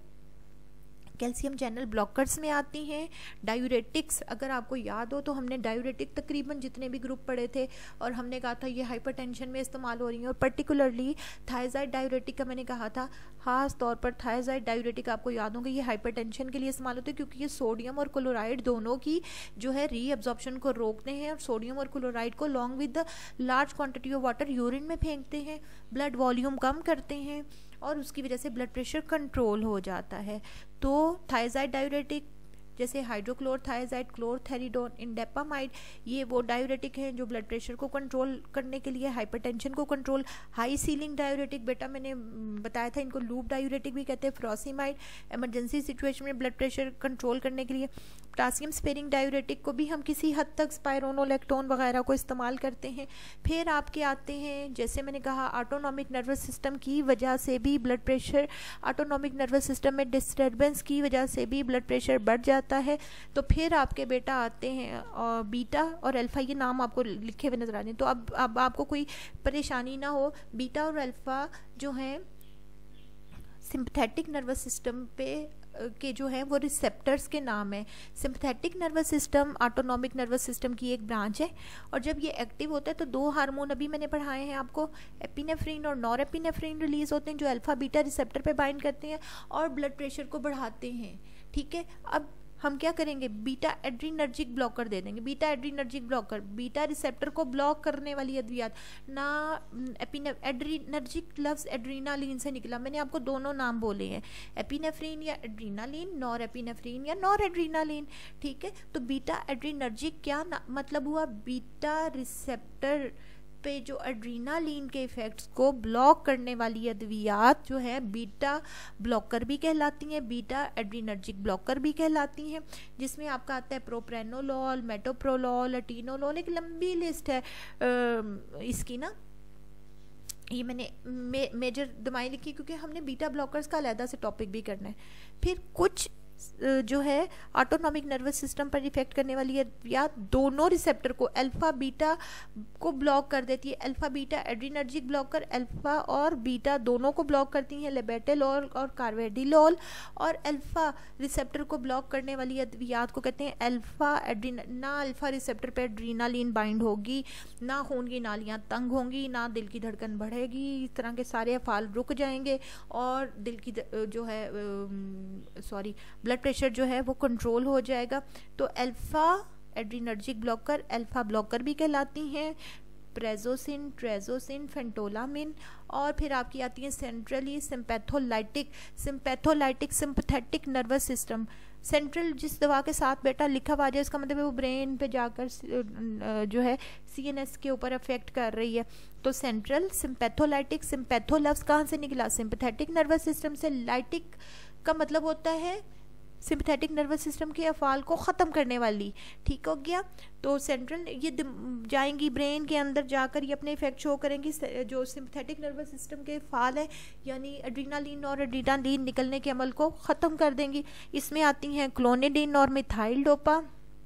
कैल्शियम चैनल ब्लॉकर्स में आती हैं। डायूरेटिक्स, अगर आपको याद हो तो हमने डायूरेटिक तकरीबन जितने भी ग्रुप पढ़े थे और हमने कहा था ये हाइपरटेंशन में इस्तेमाल हो रही हैं, और पर्टिकुलरली थायजाइड डायूरेटिक का मैंने कहा था, खास तौर पर थायजाइड डायूरेटिक आपको याद होगा ये हाइपरटेंशन के लिए इस्तेमाल होते हैं क्योंकि ये सोडियम और क्लोराइड दोनों की जो है रीअब्जॉर्प्शन को रोकते हैं, और सोडियम और क्लोराइड को long with the large quantity of water urine में फेंकते हैं, ब्लड वॉल्यूम कम करते हैं और उसकी वजह से ब्लड प्रेशर कंट्रोल हो जाता है। तो थायजाइड डायूरेटिक जैसे हाइड्रोक्लोरथायजाइड, क्लोरथेरिडोन, इंडेपामाइड, ये वो डायूरेटिक हैं जो ब्लड प्रेशर को कंट्रोल करने के लिए, हाइपरटेंशन को कंट्रोल। हाई सीलिंग डायूरेटिक, बेटा मैंने बताया था इनको लूप डायूरेटिक भी कहते हैं। फ्रोसिमाइड, इमरजेंसी सिचुएशन में ब्लड प्रेशर कंट्रोल करने के लिए। पोटासियम स्पेरिंग डायूरेटिक को भी हम किसी हद तक स्पायरोनोलेक्टोन वगैरह को इस्तेमाल करते हैं। फिर आपके आते हैं, जैसे मैंने कहा, ऑटोनॉमिक नर्वस सिस्टम की वजह से भी blood pressure, autonomic nervous system में डिस्टर्बेंस की वजह से भी ब्लड प्रेशर बढ़ जाता है। तो फिर आपके बेटा आते हैं और बीटा और अल्फा, ये नाम आपको लिखे हुए नजर आ रहे हैं। तो अब अब आपको कोई परेशानी ना हो, बीटा और अल्फा जो हैं सिंपैथेटिक नर्वस सिस्टम पे के जो है वो रिसेप्टर्स के नाम है। Sympathetic nervous system autonomic nervous system की एक ब्रांच है, और जब ये एक्टिव होता है तो दो हार्मोन अभी मैंने पढ़ाए हैं आपको, एपिनेफ्रिन और नॉर एपिनेफ्रिन रिलीज होते हैं जो अल्फा बीटा रिसेप्टर पे बाइंड करते हैं और ब्लड प्रेशर को बढ़ाते हैं। ठीक है, अब हम क्या करेंगे, बीटा एड्रीनर्जिक ब्लॉकर दे देंगे। Beta adrenergic blocker, beta receptor को ब्लॉक करने वाली अद्वियात ना, एपिने एड्रीनर्जिक लफ्ज़ एड्रीनालीन से निकला, मैंने आपको दोनों नाम बोले हैं, एपिनेफ्रीन या एड्रीनालीन, नॉर एपिनेफ्रीन या नॉर एड्रीनालीन। ठीक है, तो बीटा एड्रीनर्जिक क्या मतलब हुआ, बीटा रिसेप्टर पे जो एड्रीनालीन के इफेक्ट्स को ब्लॉक करने वाली अद्वियात जो है बीटा ब्लॉकर भी कहलाती हैं, बीटा एड्रीनर्जिक ब्लॉकर भी कहलाती हैं, जिसमें आपका आता है प्रोप्रेनोलॉल, मेटोप्रोलॉल, अटीनोलॉल, एक लंबी लिस्ट है आ, इसकी ना, ये मैंने मे, मेजर दवाई लिखी क्योंकि हमने बीटा ब्लॉकर्स का अलहदा से टॉपिक भी करना है। फिर कुछ जो है ऑटोनॉमिक नर्वस सिस्टम पर इफेक्ट करने वाली है या दोनों रिसेप्टर को, अल्फा बीटा को ब्लॉक कर देती है। Alpha beta adrenergic blocker alpha और बीटा दोनों को ब्लॉक करती हैं, लेबेटेलॉल और कार्वेडिलॉल, और अल्फा रिसेप्टर को ब्लॉक करने वाली अद्वियात को कहते हैं अल्फा एड्रीन। ना अल्फा रिसेप्टर पर एड्रीनालीन बाइंड होगी, ना खून की नालियाँ तंग होंगी, ना दिल की धड़कन बढ़ेगी, इस तरह के सारे अफाल रुक जाएंगे और दिल की जो है सॉरी ब्लड प्रेशर जो है वो कंट्रोल हो जाएगा। तो alpha adrenergic blocker alpha blocker भी कहलाती हैं, प्रेजोसिन, ट्रेजोसिन, फेंटोलामिन, और फिर आपकी आती है centrally sympatholytic, sympatholytic sympathetic nervous system. Central जिस दवा के साथ बेटा लिखा हुआ है इसका मतलब है वो ब्रेन पे जाकर जो है सीएनएस के ऊपर अफेक्ट कर रही है। तो सेंट्रल सिंपैथोलाइटिक, सिंपैथो लफ्ज़ कहाँ से निकला, सिंपैथेटिक नर्वस सिस्टम से, लाइटिक का मतलब होता है सिंपैथेटिक नर्वस सिस्टम के अफाल को ख़त्म करने वाली। ठीक हो गया, तो सेंट्रल ये जाएंगी ब्रेन के अंदर जाकर ये अपने इफेक्ट शो करेंगी, जो सिंपैथेटिक नर्वस सिस्टम के अफाल है यानी एड्रीनालीन और एड्रीनालीन निकलने के अमल को ख़त्म कर देंगी। इसमें आती हैं क्लोनिडिन और मिथाइल डोपा।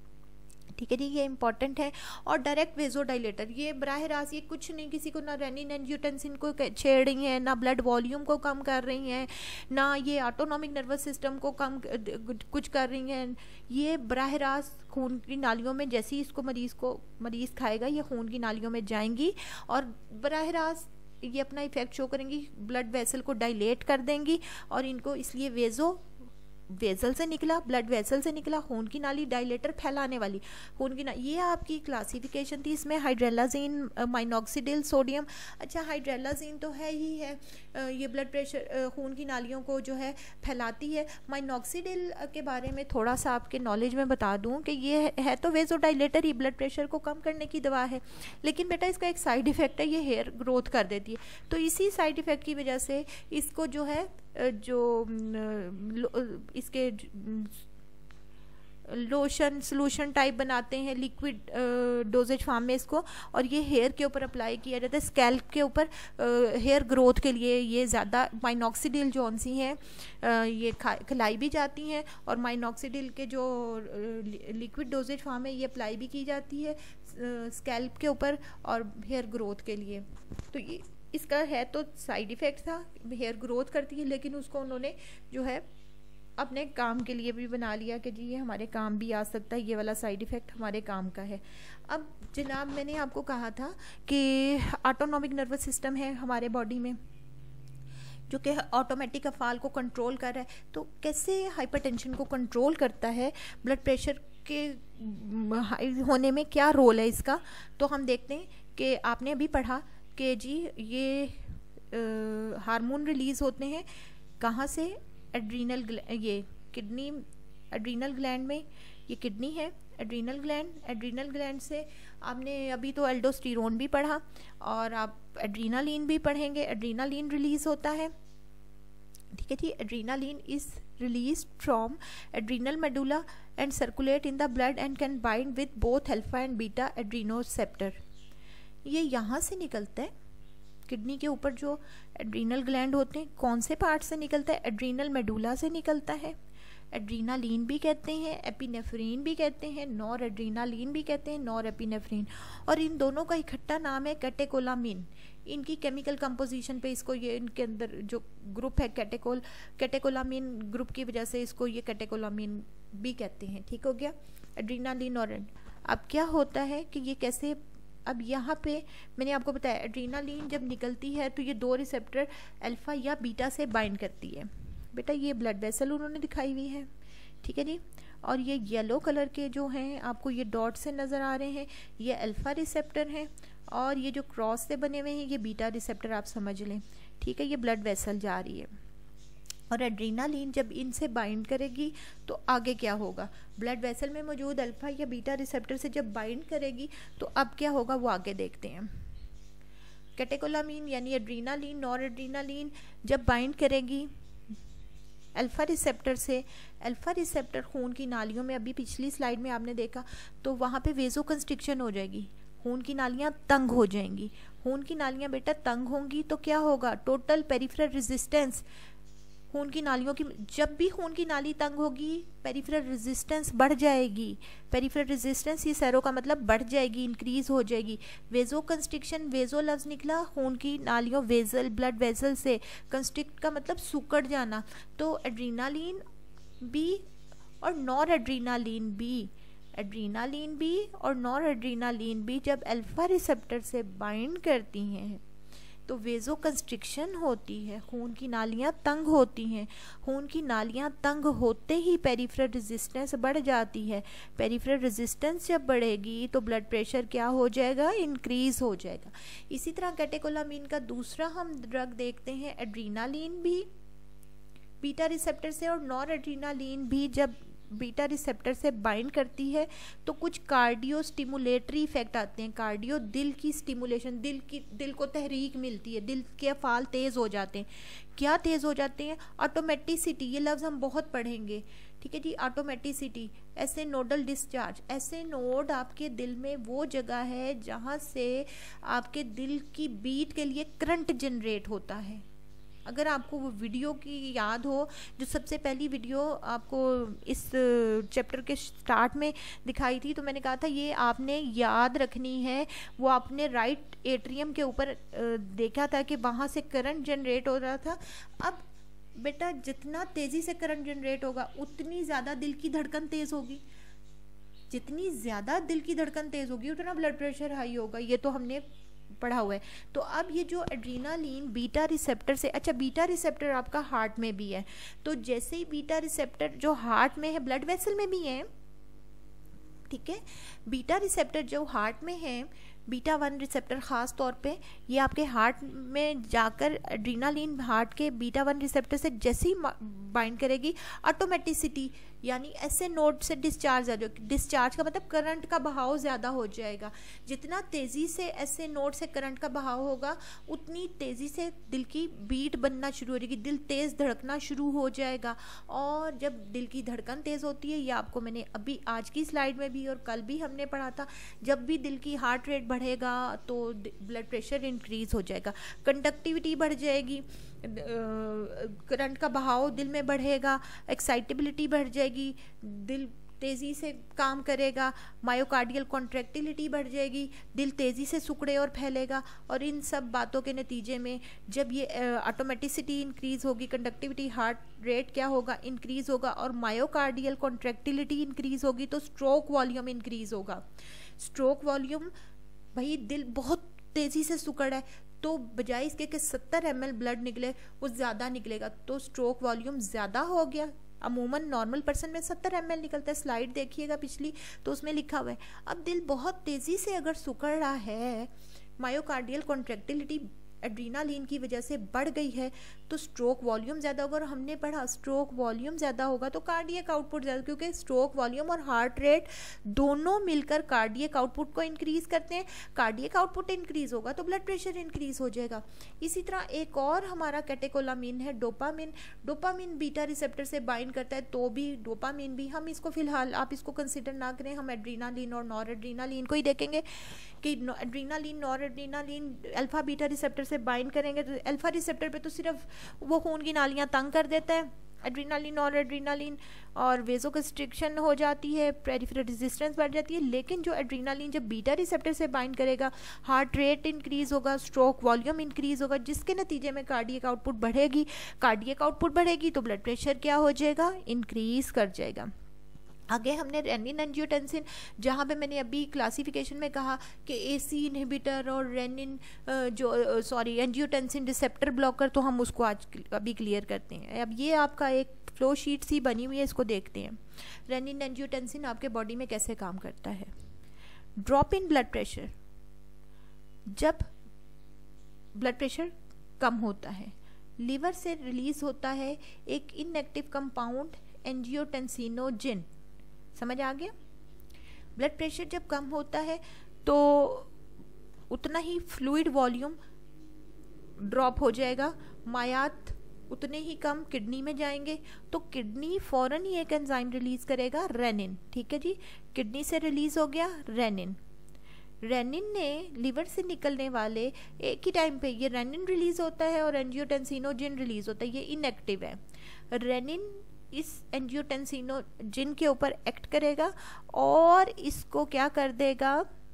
ठीक है जी, ये इंपॉर्टेंट है। और डायरेक्ट वेजोडाइलेटर, ये बराह रास्त ये कुछ नहीं, किसी को ना रेनिन एंजियोटेंसिन को छेड़ रही हैं, ना ब्लड वॉल्यूम को कम कर रही हैं, ना ये ऑटोनॉमिक नर्वस सिस्टम को कम कुछ कर रही हैं। ये बराह रास्त खून की नालियों में, जैसे ही इसको मरीज़ को मरीज़ खाएगा ये खून की नालियों में जाएंगी और बराह रास्त ये अपना इफेक्ट शो करेंगी, ब्लड वेसल को डायलेट कर देंगी, और इनको इसलिए वेजो वेसल से निकला, ब्लड वेसल से निकला, खून की नाली, डायलेटर फैलाने वाली खून की नाली। ये आपकी क्लासिफिकेशन थी। इसमें हाइड्रेलाजीन, माइनॉक्सिडिल, सोडियम। अच्छा, हाइड्रेलाजीन तो है ही है, ये ब्लड प्रेशर खून की नालियों को जो है फैलाती है। माइनॉक्सिडिल के बारे में थोड़ा सा आपके नॉलेज में बता दूं कि ये है तो वेजोडाइलेटर ही, ब्लड प्रेशर को कम करने की दवा है, लेकिन बेटा इसका एक साइड इफ़ेक्ट है, ये हेयर ग्रोथ कर देती है। तो इसी साइड इफ़ेक्ट की वजह से इसको जो है जो इसके लोशन सोल्यूशन टाइप बनाते हैं लिक्विड डोजेज फॉर्म में इसको, और ये हेयर के ऊपर अप्लाई किया जाता है, स्कैल्प के ऊपर हेयर ग्रोथ के लिए। ये ज़्यादा माइनॉक्सिडिल जौन सी हैं ये खिलाई भी जाती हैं, और माइनॉक्सिडिल के जो लिक्विड डोजेज फॉर्म है ये अप्लाई भी की जाती है स्कैल्प के ऊपर और हेयर ग्रोथ के लिए। तो ये इसका है तो साइड इफ़ेक्ट था, हेयर ग्रोथ करती है, लेकिन उसको उन्होंने जो है अपने काम के लिए भी बना लिया कि जी ये हमारे काम भी आ सकता है, ये वाला साइड इफ़ेक्ट हमारे काम का है। अब जनाब मैंने आपको कहा था कि ऑटोनॉमिक नर्वस सिस्टम है हमारे बॉडी में जो कि ऑटोमेटिक अफाल को कंट्रोल कर रहा है। तो कैसे हाइपरटेंशन को कंट्रोल करता है, ब्लड प्रेशर के हाई होने में क्या रोल है इसका, तो हम देखते हैं कि आपने अभी पढ़ा कि जी ये हार्मोन रिलीज़ होते हैं कहाँ से, एड्रीनल ये किडनी, एड्रीनल ग्लैंड में, ये किडनी है एड्रीनल ग्लैंड, एड्रीनल ग्लैंड से आपने अभी तो एल्डोस्टेरोन भी पढ़ा और आप एड्रीनालीन भी पढ़ेंगे, एड्रीनालीन रिलीज़ होता है। ठीक है जी, adrenaline is released from adrenal medulla and circulate in the blood and can bind with both alpha and beta adrenoreceptor। ये यहाँ से निकलता है, किडनी के ऊपर जो एड्रीनल ग्लैंड होते हैं कौन से पार्ट से निकलता है, एड्रीनल मेडुला से निकलता है। एड्रीनालीन भी कहते हैं, एपिनेफ्रीन भी कहते हैं, नॉर एड्रीनालीन भी कहते हैं, नॉर एपिनेफ्रीन। और इन दोनों का इकट्ठा नाम है कैटेकोलामीन। इनकी केमिकल कंपोजिशन पे इसको ये इनके अंदर जो ग्रुप है कैटेकोल कैटेकोलामीन ग्रुप की वजह से इसको ये कैटेकोलामीन भी कहते हैं। ठीक हो गया, एड्रीनालीन और अब क्या होता है कि ये कैसे, अब यहाँ पे मैंने आपको बताया एड्रीनालीन जब निकलती है तो ये दो रिसेप्टर अल्फा या बीटा से बाइंड करती है। बेटा ये ब्लड वेसल उन्होंने दिखाई हुई है, ठीक है जी। और ये येलो कलर के जो हैं आपको ये डॉट से नज़र आ रहे हैं, ये अल्फा रिसेप्टर हैं, और ये जो क्रॉस से बने हुए हैं ये बीटा रिसेप्टर, आप समझ लें, ठीक है। ये ब्लड वेसल जा रही है, और एड्रीनालीन जब इनसे बाइंड करेगी तो आगे क्या होगा, ब्लड वेसल में मौजूद अल्फा या बीटा रिसेप्टर से जब बाइंड करेगी तो अब क्या होगा वो आगे देखते हैं। कैटेकोलामीन यानी एड्रीनालीन, नॉर एड्रीनालीन जब बाइंड करेगी अल्फा रिसेप्टर से, अल्फा रिसेप्टर खून की नालियों में, अभी पिछली स्लाइड में आपने देखा तो वहाँ पे वेजो कंस्ट्रिक्शन हो जाएगी, खून की नालियाँ तंग हो जाएंगी। खून की नालियाँ बेटा तंग होंगी तो क्या होगा, टोटल पेरिफेरल रेजिस्टेंस खून की नालियों की, जब भी खून की नाली तंग होगी पेरिफेरल रेजिस्टेंस बढ़ जाएगी। पेरिफेरल रेजिस्टेंस ये सैरो का मतलब बढ़ जाएगी, इंक्रीज हो जाएगी। वेजो कंस्ट्रिक्शन, वेजो लफ्ज निकला खून की नालियों, वेजल ब्लड वेजल से, कंस्ट्रिक्ट का मतलब सुकड़ जाना। तो एड्रीनालीन बी और नॉर एड्रीनालीन बी, एड्रीनालीन बी और नॉर एड्रीनालीन बी जब अल्फा रिसेप्टर से बाइंड करती हैं तो वेजो कंस्ट्रिक्शन होती है, खून की नालियाँ तंग होती हैं। खून की नालियाँ तंग होते ही पेरिफेरल रेजिस्टेंस बढ़ जाती है। पेरिफेरल रेजिस्टेंस जब बढ़ेगी तो ब्लड प्रेशर क्या हो जाएगा, इंक्रीज हो जाएगा। इसी तरह कैटेकोलामीन का दूसरा हम ड्रग देखते हैं एड्रीनालीन भी बीटा रिसेप्टर से, और नॉर एड्रीनालीन भी जब बीटा रिसेप्टर से बाइंड करती है तो कुछ कार्डियो स्टिमुलेटरी इफेक्ट आते हैं। कार्डियो दिल की स्टिमुलेशन, दिल की दिल को तहरीक मिलती है, दिल के अफ़ाल तेज़ हो जाते हैं। क्या तेज़ हो जाते हैं, ऑटोमेटिसिटी, ये लफ्ज़ हम बहुत पढ़ेंगे, ठीक है जी। ऑटोमेटिसिटी, ऐसे नोडल डिस्चार्ज, ऐसे नोड आपके दिल में वो जगह है जहाँ से आपके दिल की बीट के लिए करंट जनरेट होता है। अगर आपको वो वीडियो की याद हो जो सबसे पहली वीडियो आपको इस चैप्टर के स्टार्ट में दिखाई थी, तो मैंने कहा था ये आपने याद रखनी है। वो आपने राइट एट्रियम के ऊपर देखा था कि वहाँ से करंट जनरेट हो रहा था। अब बेटा जितना तेज़ी से करंट जनरेट होगा उतनी ज़्यादा दिल की धड़कन तेज़ होगी, जितनी ज़्यादा दिल की धड़कन तेज़ होगी उतना ब्लड प्रेशर हाई होगा, ये तो हमने पढ़ा हुआ है। तो अब ये जो एड्रीनालीन बीटा रिसेप्टर से, अच्छा बीटा रिसेप्टर आपका हार्ट में भी है, तो जैसे ही बीटा रिसेप्टर जो हार्ट में है ब्लड वेसल में भी है, ठीक है। बीटा रिसेप्टर जो हार्ट में है, बीटा वन रिसेप्टर ख़ास तौर पे ये आपके हार्ट में जाकर एड्रीनालीन हार्ट के बीटा वन रिसेप्टर से जैसे ही बाइंड करेगी, ऑटोमेटिसिटी यानी ऐसे नोड से डिस्चार्ज आ जाएगी। डिस्चार्ज का मतलब करंट का बहाव ज़्यादा हो जाएगा। जितना तेज़ी से ऐसे नोड से करंट का बहाव होगा उतनी तेज़ी से दिल की बीट बनना शुरू हो जाएगी, दिल तेज़ धड़कना शुरू हो जाएगा। और जब दिल की धड़कन तेज़ होती है, ये आपको मैंने अभी आज की स्लाइड में भी और कल भी हमने पढ़ा था, जब भी दिल की हार्ट रेट बढ़ेगा तो ब्लड प्रेशर इंक्रीज हो जाएगा, कंडक्टिविटी बढ़ जाएगी, करंट का बहाव दिल में बढ़ेगा, एक्साइटेबिलिटी बढ़ जाएगी, दिल तेज़ी से काम करेगा, मायोकार्डियल कॉन्ट्रैक्टिलिटी बढ़ जाएगी, दिल तेज़ी से सिकुड़े और फैलेगा। और इन सब बातों के नतीजे में जब ये ऑटोमेटिसिटी इंक्रीज़ होगी, कंडक्टिविटी हार्ट रेट क्या होगा, इंक्रीज़ होगा, और मायोकार्डियल कॉन्ट्रैक्टिलिटी इंक्रीज़ होगी तो स्ट्रोक वॉल्यूम इंक्रीज़ होगा। स्ट्रोक वॉल्यूम, भाई दिल बहुत तेज़ी से सिकुड़ है तो बजाय इसके कि सत्तर एम एल ब्लड निकले वो ज़्यादा निकलेगा, तो स्ट्रोक वॉल्यूम ज़्यादा हो गया। अमूमन नॉर्मल पर्सन में सत्तर एम एल निकलता है, स्लाइड देखिएगा पिछली तो उसमें लिखा हुआ है। अब दिल बहुत तेज़ी से अगर सिकुड़ रहा है, मायोकार्डियल कॉन्ट्रैक्टिलिटी एड्रीनालीन की वजह से बढ़ गई है तो स्ट्रोक वॉल्यूम ज़्यादा होगा। और हमने पढ़ा स्ट्रोक वॉल्यूम ज़्यादा होगा तो कार्डियक आउटपुट ज़्यादा, क्योंकि स्ट्रोक वॉल्यूम और हार्ट रेट दोनों मिलकर कार्डियक आउटपुट को इंक्रीज़ करते हैं। कार्डियक आउटपुट इंक्रीज़ होगा तो ब्लड प्रेशर इंक्रीज़ हो जाएगा। इसी तरह एक और हमारा कैटेकोलामीन है डोपामिन। डोपामिन बीटा रिसेप्टर से बाइंड करता है तो भी डोपामिन भी, हम इसको फिलहाल आप इसको कंसिडर ना करें, हम एड्रीनालीन और नॉर एड्रीनालीन को ही देखेंगे कि adrenaline nor adrenaline alpha beta receptor से बाइंड करेंगे तो अल्फा रिसेप्टर पे तो सिर्फ वो खून की नालियाँ तंग कर देता है, एड्रीनालिन और एड्रीनालिन और वेसोकंस्ट्रिक्शन हो जाती है, पेरिफेरल रेजिस्टेंस बढ़ जाती है। लेकिन जो एड्रीनालिन जब बीटा रिसेप्टर से बाइंड करेगा, हार्ट रेट इंक्रीज होगा, स्ट्रोक वॉल्यूम इंक्रीज होगा, जिसके नतीजे में कार्डियक आउटपुट बढ़ेगी। कार्डियक आउटपुट बढ़ेगी तो ब्लड प्रेशर क्या हो जाएगा, इंक्रीज कर जाएगा। आगे हमने रेनिन एंजियोटेंसिन, जहाँ पे मैंने अभी क्लासिफिकेशन में कहा कि एसी इनहिबिटर और रेनिन जो सॉरी एंजियोटेंसिन रिसेप्टर ब्लॉकर, तो हम उसको आज अभी क्लियर करते हैं। अब ये आपका एक फ्लो शीट सी बनी हुई है, इसको देखते हैं। रेनिन एंजियोटेंसिन आपके बॉडी में कैसे काम करता है। ड्रॉप इन ब्लड प्रेशर, जब ब्लड प्रेशर कम होता है, लीवर से रिलीज होता है एक इनएक्टिव कंपाउंड एंजियोटेंसिनोजिन। समझ आ गया। ब्लड प्रेशर जब कम होता है तो उतना ही फ्लूइड वॉल्यूम ड्रॉप हो जाएगा, मायात उतने ही कम किडनी में जाएंगे, तो किडनी फौरन ही एक एंजाइम रिलीज करेगा, रेनिन। ठीक है जी, किडनी से रिलीज हो गया रेनिन। रेनिन ने लिवर से निकलने वाले एक ही टाइम पे ये रेनिन रिलीज होता है और एंजियोटेंसिनोजिन रिलीज होता है, ये इनएक्टिव है। रेनिन इस एंजियोटेंसिनोजिन के ऊपर एक्ट करेगा और इसको क्या कर देगा,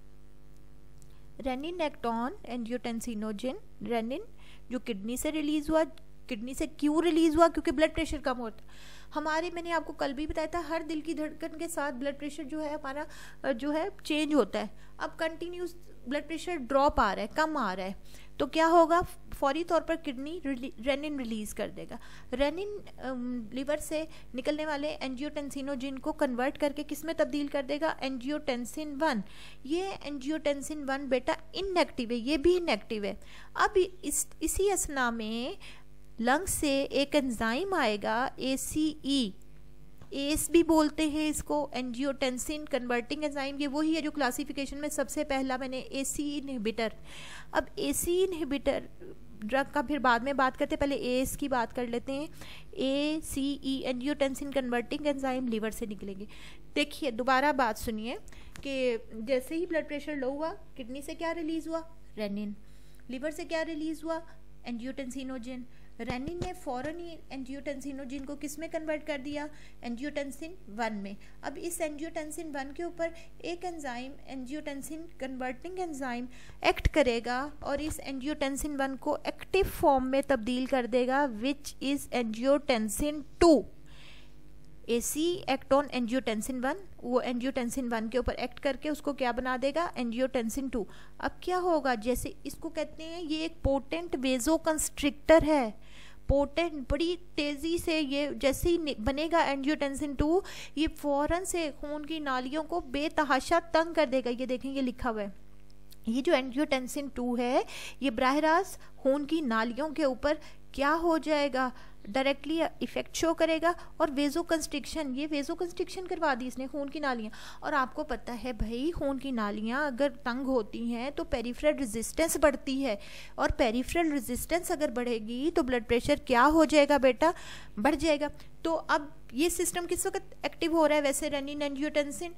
renin act on angiotensinogen. Renin जो किडनी से रिलीज हुआ, किडनी से क्यों रिलीज हुआ, क्योंकि ब्लड प्रेशर कम होता हमारे, मैंने आपको कल भी बताया था, हर दिल की धड़कन के साथ ब्लड प्रेशर जो है हमारा जो है चेंज होता है। अब कंटिन्यूस ब्लड प्रेशर ड्रॉप आ रहा है, कम आ रहा है, तो क्या होगा, फौरी तौर पर किडनी रेनिन रिलीज कर देगा। रेनिन लिवर से निकलने वाले एंजियोटेंसिनोजिन को कन्वर्ट करके किस में तब्दील कर देगा, एंजियोटेंसिन वन। ये एंजियोटेंसिन वन बेटा इनएक्टिव है, ये भी इनएक्टिव है। अब इस इसी असना में लंग से एक एंजाइम आएगा, ए सी ई, एस भी बोलते हैं इसको, एंजियोटेंसिन कन्वर्टिंग एंजाइम। ये वही है जो क्लासिफिकेशन में सबसे पहला मैंने एसी इनहिबिटर। अब एसी इनहिबिटर ड्रग का फिर बाद में बात करते हैं, पहले एस की बात कर लेते हैं। A C E angiotensin converting enzyme liver से निकलेंगे। देखिए दोबारा बात सुनिए कि जैसे ही ब्लड प्रेशर लो हुआ, किडनी से क्या रिलीज हुआ, रेनिन। लिवर से क्या रिलीज हुआ, एंजियोटेंसिनोजिन। रेनिन ने फौरन ही एंजियोटेंसिनोजिन को किस में कन्वर्ट कर दिया, एंजियोटेंसिन वन में। अब इस एंजियोटेंसिन वन के ऊपर एक enzyme, angiotensin converting enzyme act करेगा और इस एंजियोटेंसिन वन को एक्टिव फॉर्म में तब्दील कर देगा, which is angiotensin two. ACE act on angiotensin one, वो एंजियोटेंसिन वन के ऊपर एक्ट करके उसको क्या बना देगा, एंजियोटेंसिन टू। अब क्या होगा, जैसे इसको कहते हैं ये एक पोटेंट वेजोकंस्ट्रिक्टर है, पोटेंट, बड़ी तेजी से ये जैसे ही बनेगा एंजियोटेंसिन टू, ये फौरन से खून की नालियों को बेतहाशा तंग कर देगा। ये देखें, ये लिखा हुआ है, ये जो एंजियोटेंसिन टू है ये बराह रास्त खून की नालियों के ऊपर क्या हो जाएगा, डायरेक्टली इफेक्ट शो करेगा। और वेजो कंस्ट्रिक्शन, ये वेजो कंस्ट्रिक्शन करवा दी इसने खून की नालियाँ। और आपको पता है भाई, खून की नालियाँ अगर तंग होती हैं तो पेरिफेरल रेजिस्टेंस बढ़ती है, और पेरिफेरल रेजिस्टेंस अगर बढ़ेगी तो ब्लड प्रेशर क्या हो जाएगा बेटा, बढ़ जाएगा। तो अब ये सिस्टम किस वक्त एक्टिव हो रहा है, वैसे रेनिन एंजियोटेंसिन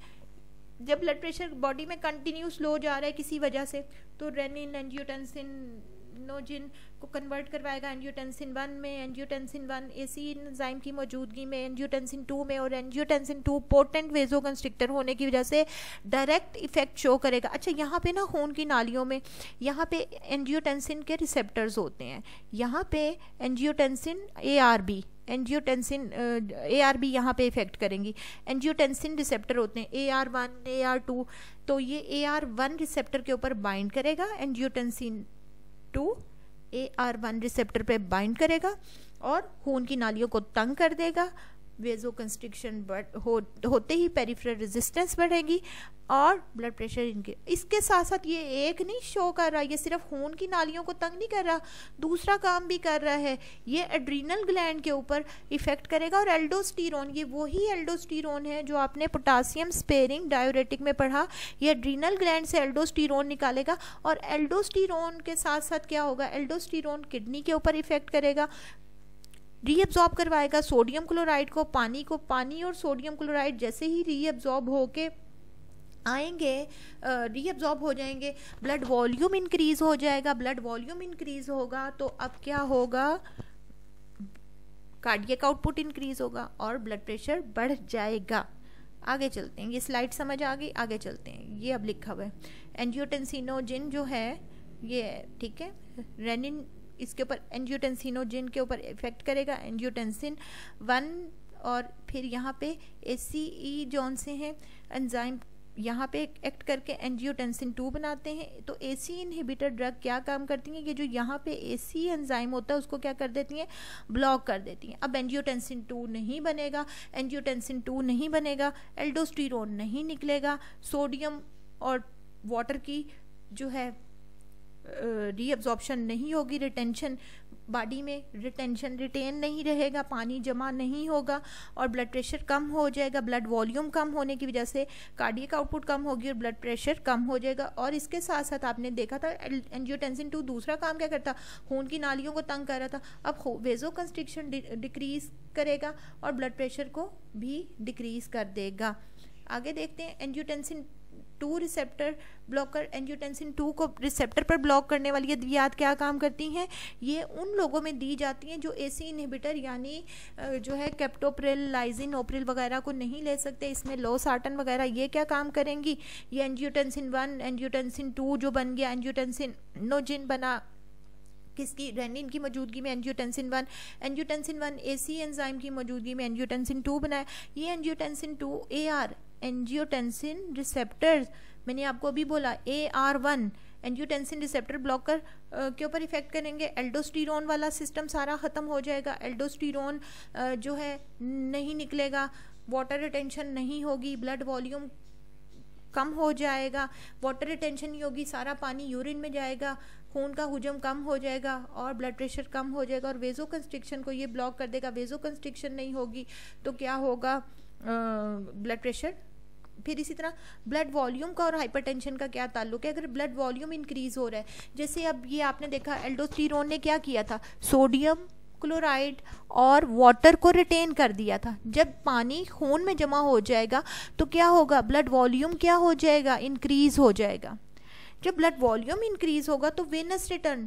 जब ब्लड प्रेशर बॉडी में कंटिन्यू स्लो जा रहा है किसी वजह से, तो रेनिन एंजियोटेंसिन नोजिन को कन्वर्ट करवाएगा एंजियोटेंसिन वन में, एंजियोटेंसिन वन एसी एंजाइम की मौजूदगी में, एंजियोटेंसिन टू में। और एंजियोटेंसिन टू पोटेंट वेजोकंस्ट्रिक्टर होने की वजह से डायरेक्ट इफेक्ट शो करेगा। अच्छा, यहाँ पे ना खून की नालियों में यहाँ पे एंजियोटेंसिन के रिसेप्टर्स होते हैं, यहाँ पे angiotensin A R B, angiotensin A R B यहाँ पे इफेक्ट करेंगी। एंजियोटेंसिन रिसेप्टर होते हैं A R one, A R two, तो ये ए आर वन रिसेप्टर के ऊपर बाइंड करेगा, angiotensin two A R one receptor पे बाइंड करेगा और खून की नालियों को तंग कर देगा। वेजो कंस्ट्रिक्शन बढ़ हो, होते ही पेरिफेरल रेजिस्टेंस बढ़ेगी और ब्लड प्रेशर इनके। इसके साथ साथ ये एक नहीं शो कर रहा, ये सिर्फ खून की नालियों को तंग नहीं कर रहा, दूसरा काम भी कर रहा है, ये एड्रीनल ग्लैंड के ऊपर इफेक्ट करेगा। और एल्डोस्टेरोन, ये वही एल्डोस्टेरोन है जो आपने पोटासियम स्पेरिंग डायूरेटिक में पढ़ा, ये एड्रीनल ग्लैंड से एल्डोस्टेरोन निकालेगा। और एल्डोस्टेरोन के साथ साथ क्या होगा, एल्डोस्टेरोन किडनी के ऊपर इफेक्ट करेगा, रीअब्जॉर्ब करवाएगा सोडियम क्लोराइड को, पानी को। पानी और सोडियम क्लोराइड जैसे ही रीअब्जॉर्ब होके आएंगे, रीअब्जॉर्ब हो जाएंगे, ब्लड वॉल्यूम इंक्रीज हो जाएगा। ब्लड वॉल्यूम इंक्रीज होगा तो अब क्या होगा, कार्डियक आउटपुट इंक्रीज होगा और ब्लड प्रेशर बढ़ जाएगा। आगे चलते हैं, ये स्लाइड समझ आ गई, आगे चलते हैं। ये अब लिखा हुआ है एंजियोटेंसिनोजिन जो है ये, ठीक है, रेनिन इसके ऊपर एंजियोटेंसिनोजिन के ऊपर इफेक्ट करेगा, एंजियोटेंसिन वन, और फिर यहाँ पे ए सी ई जौन से हैं एंजाइम यहाँ पे एक्ट करके एंजियोटेंसिन टू बनाते हैं। तो ए सी इनहिबिटर ड्रग क्या काम करती हैं, ये जो यहाँ पे ए सी एंजाइम होता है उसको क्या कर देती हैं, ब्लॉक कर देती हैं। अब एंजियोटेंसिन टू नहीं बनेगा, एंजियोटेंसिन टू नहीं बनेगा, एल्डोस्टेरोन नहीं निकलेगा, सोडियम और वाटर की जो है रीअब्जॉर्प्शन नहीं होगी, रिटेंशन बॉडी में रिटेंशन रिटेन नहीं रहेगा, पानी जमा नहीं होगा और ब्लड प्रेशर कम हो जाएगा। ब्लड वॉल्यूम कम होने की वजह से कार्डियक आउटपुट कम होगी और ब्लड प्रेशर कम हो जाएगा। और इसके साथ साथ आपने देखा था एंजियोटेंसिन टू दूसरा काम क्या करता, खून की नालियों को तंग कर रहा था। अब वेजो कंस्ट्रिक्शन डिक्रीज करेगा और ब्लड प्रेशर को भी डिक्रीज कर देगा। आगे देखते हैं angiotensin two receptor blocker, angiotensin two को रिसेप्टर पर ब्लॉक करने वाली अद्वियात क्या काम करती हैं, ये उन लोगों में दी जाती हैं जो एसी इनहिबिटर यानी जो है कैप्टोप्रिल, लाइजिन, ओप्रिल वगैरह को नहीं ले सकते। इसमें लोसार्टन वगैरह ये क्या काम करेंगी, ये एंजियोटेंसिन वन, एंजियोटेंसिन टू जो बन गया एंजियोटेंसिन नोजिन बना किसकी, रेनिन की मौजूदगी में angiotensin one, angiotensin one ACE enzyme की मौजूदगी में एंजियोटेंसिन टू बनाया। ये angiotensin two A R angiotensin receptors, मैंने आपको अभी बोला A R one angiotensin receptor blocker के ऊपर इफेक्ट करेंगे। एल्डोस्टेरोन वाला सिस्टम सारा ख़त्म हो जाएगा, एल्डोस्टेरोन जो है नहीं निकलेगा, वाटर रिटेंशन नहीं होगी, ब्लड वॉल्यूम कम हो जाएगा, वाटर रिटेंशन नहीं होगी, सारा पानी यूरिन में जाएगा, खून का हुजम कम हो जाएगा और ब्लड प्रेशर कम हो जाएगा। और वेजो कंस्ट्रिक्शन को ये ब्लॉक कर देगा, वेजो कंस्ट्रिक्शन नहीं होगी तो क्या होगा, ब्लड प्रेशर। फिर इसी तरह ब्लड वॉल्यूम का और हाइपरटेंशन का क्या ताल्लुक है, अगर ब्लड वॉल्यूम इंक्रीज हो रहा है, जैसे अब ये आपने देखा एल्डोस्टेरोन ने क्या किया था, सोडियम क्लोराइड और वाटर को रिटेन कर दिया था। जब पानी खून में जमा हो जाएगा तो क्या होगा, ब्लड वॉल्यूम क्या हो जाएगा, इंक्रीज हो जाएगा। जब ब्लड वॉल्यूम इंक्रीज होगा तो वेनस रिटर्न,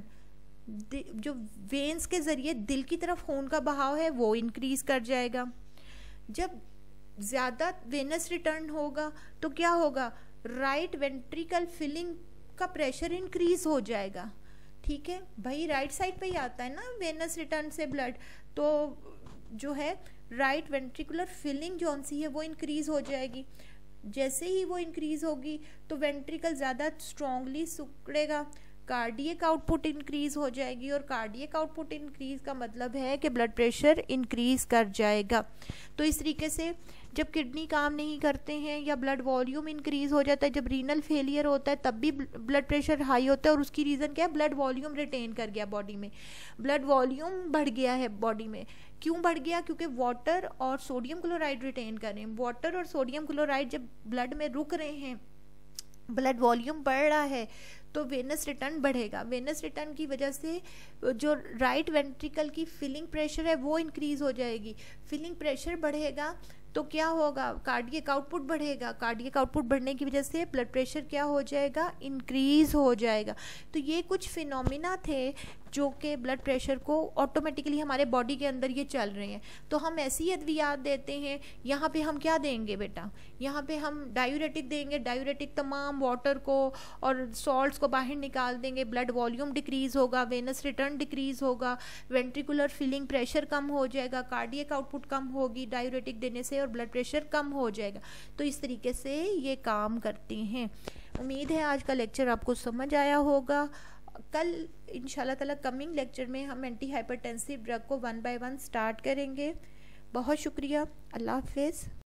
जो वेन्स के जरिए दिल की तरफ खून का बहाव है वो इंक्रीज कर जाएगा। जब ज़्यादा वेनस रिटर्न होगा तो क्या होगा, राइट वेंट्रिकल फिलिंग का प्रेशर इंक्रीज हो जाएगा। ठीक है भाई, राइट साइड पे ही आता है ना वेनस रिटर्न से ब्लड, तो जो है राइट वेंट्रिकुलर फिलिंग जौन सी है वो इंक्रीज हो जाएगी। जैसे ही वो इंक्रीज होगी तो वेंट्रिकल ज़्यादा स्ट्रांगली सिकुड़ेगा, कार्डियक आउटपुट इंक्रीज हो जाएगी और कार्डियक आउटपुट इंक्रीज का मतलब है कि ब्लड प्रेशर इंक्रीज कर जाएगा। तो इस तरीके से जब किडनी काम नहीं करते हैं या ब्लड वॉल्यूम इंक्रीज हो जाता है, जब रीनल फेलियर होता है तब भी ब्लड प्रेशर हाई होता है और उसकी रीज़न क्या है, ब्लड वॉल्यूम रिटेन कर गया बॉडी में, ब्लड वॉल्यूम बढ़ गया है बॉडी में। क्यों बढ़ गया, क्योंकि वाटर और सोडियम क्लोराइड रिटेन कर रहे हैं। वाटर और सोडियम क्लोराइड जब ब्लड में रुक रहे हैं, ब्लड वॉल्यूम बढ़ रहा है तो वेनस रिटर्न बढ़ेगा। वेनस रिटर्न की वजह से जो राइट वेंट्रिकल की फिलिंग प्रेशर है वो इंक्रीज हो जाएगी। फिलिंग प्रेशर बढ़ेगा तो क्या होगा, कार्डियक आउटपुट बढ़ेगा। कार्डियक आउटपुट बढ़ने की वजह से ब्लड प्रेशर क्या हो जाएगा, इंक्रीज हो जाएगा। तो ये कुछ फिनोमिना थे जो कि ब्लड प्रेशर को ऑटोमेटिकली हमारे बॉडी के अंदर ये चल रहे हैं। तो हम ऐसी अद्वियात देते हैं, यहाँ पे हम क्या देंगे बेटा, यहाँ पे हम डायूरेटिक देंगे। डायूरेटिक तमाम वाटर को और सॉल्ट्स को बाहर निकाल देंगे, ब्लड वॉल्यूम डिक्रीज होगा, वेनस रिटर्न डिक्रीज होगा, वेंट्रिकुलर फिलिंग प्रेशर कम हो जाएगा, कार्डियक आउटपुट कम होगी डायूरेटिक देने से और ब्लड प्रेशर कम हो जाएगा। तो इस तरीके से ये काम करती हैं। उम्मीद है आज का लेक्चर आपको समझ आया होगा। कल इंशाल्लाह ताला कमिंग लेक्चर में हम एंटी हाइपरटेंसिव ड्रग को वन बाय वन स्टार्ट करेंगे। बहुत शुक्रिया, अल्लाह हाफिज़।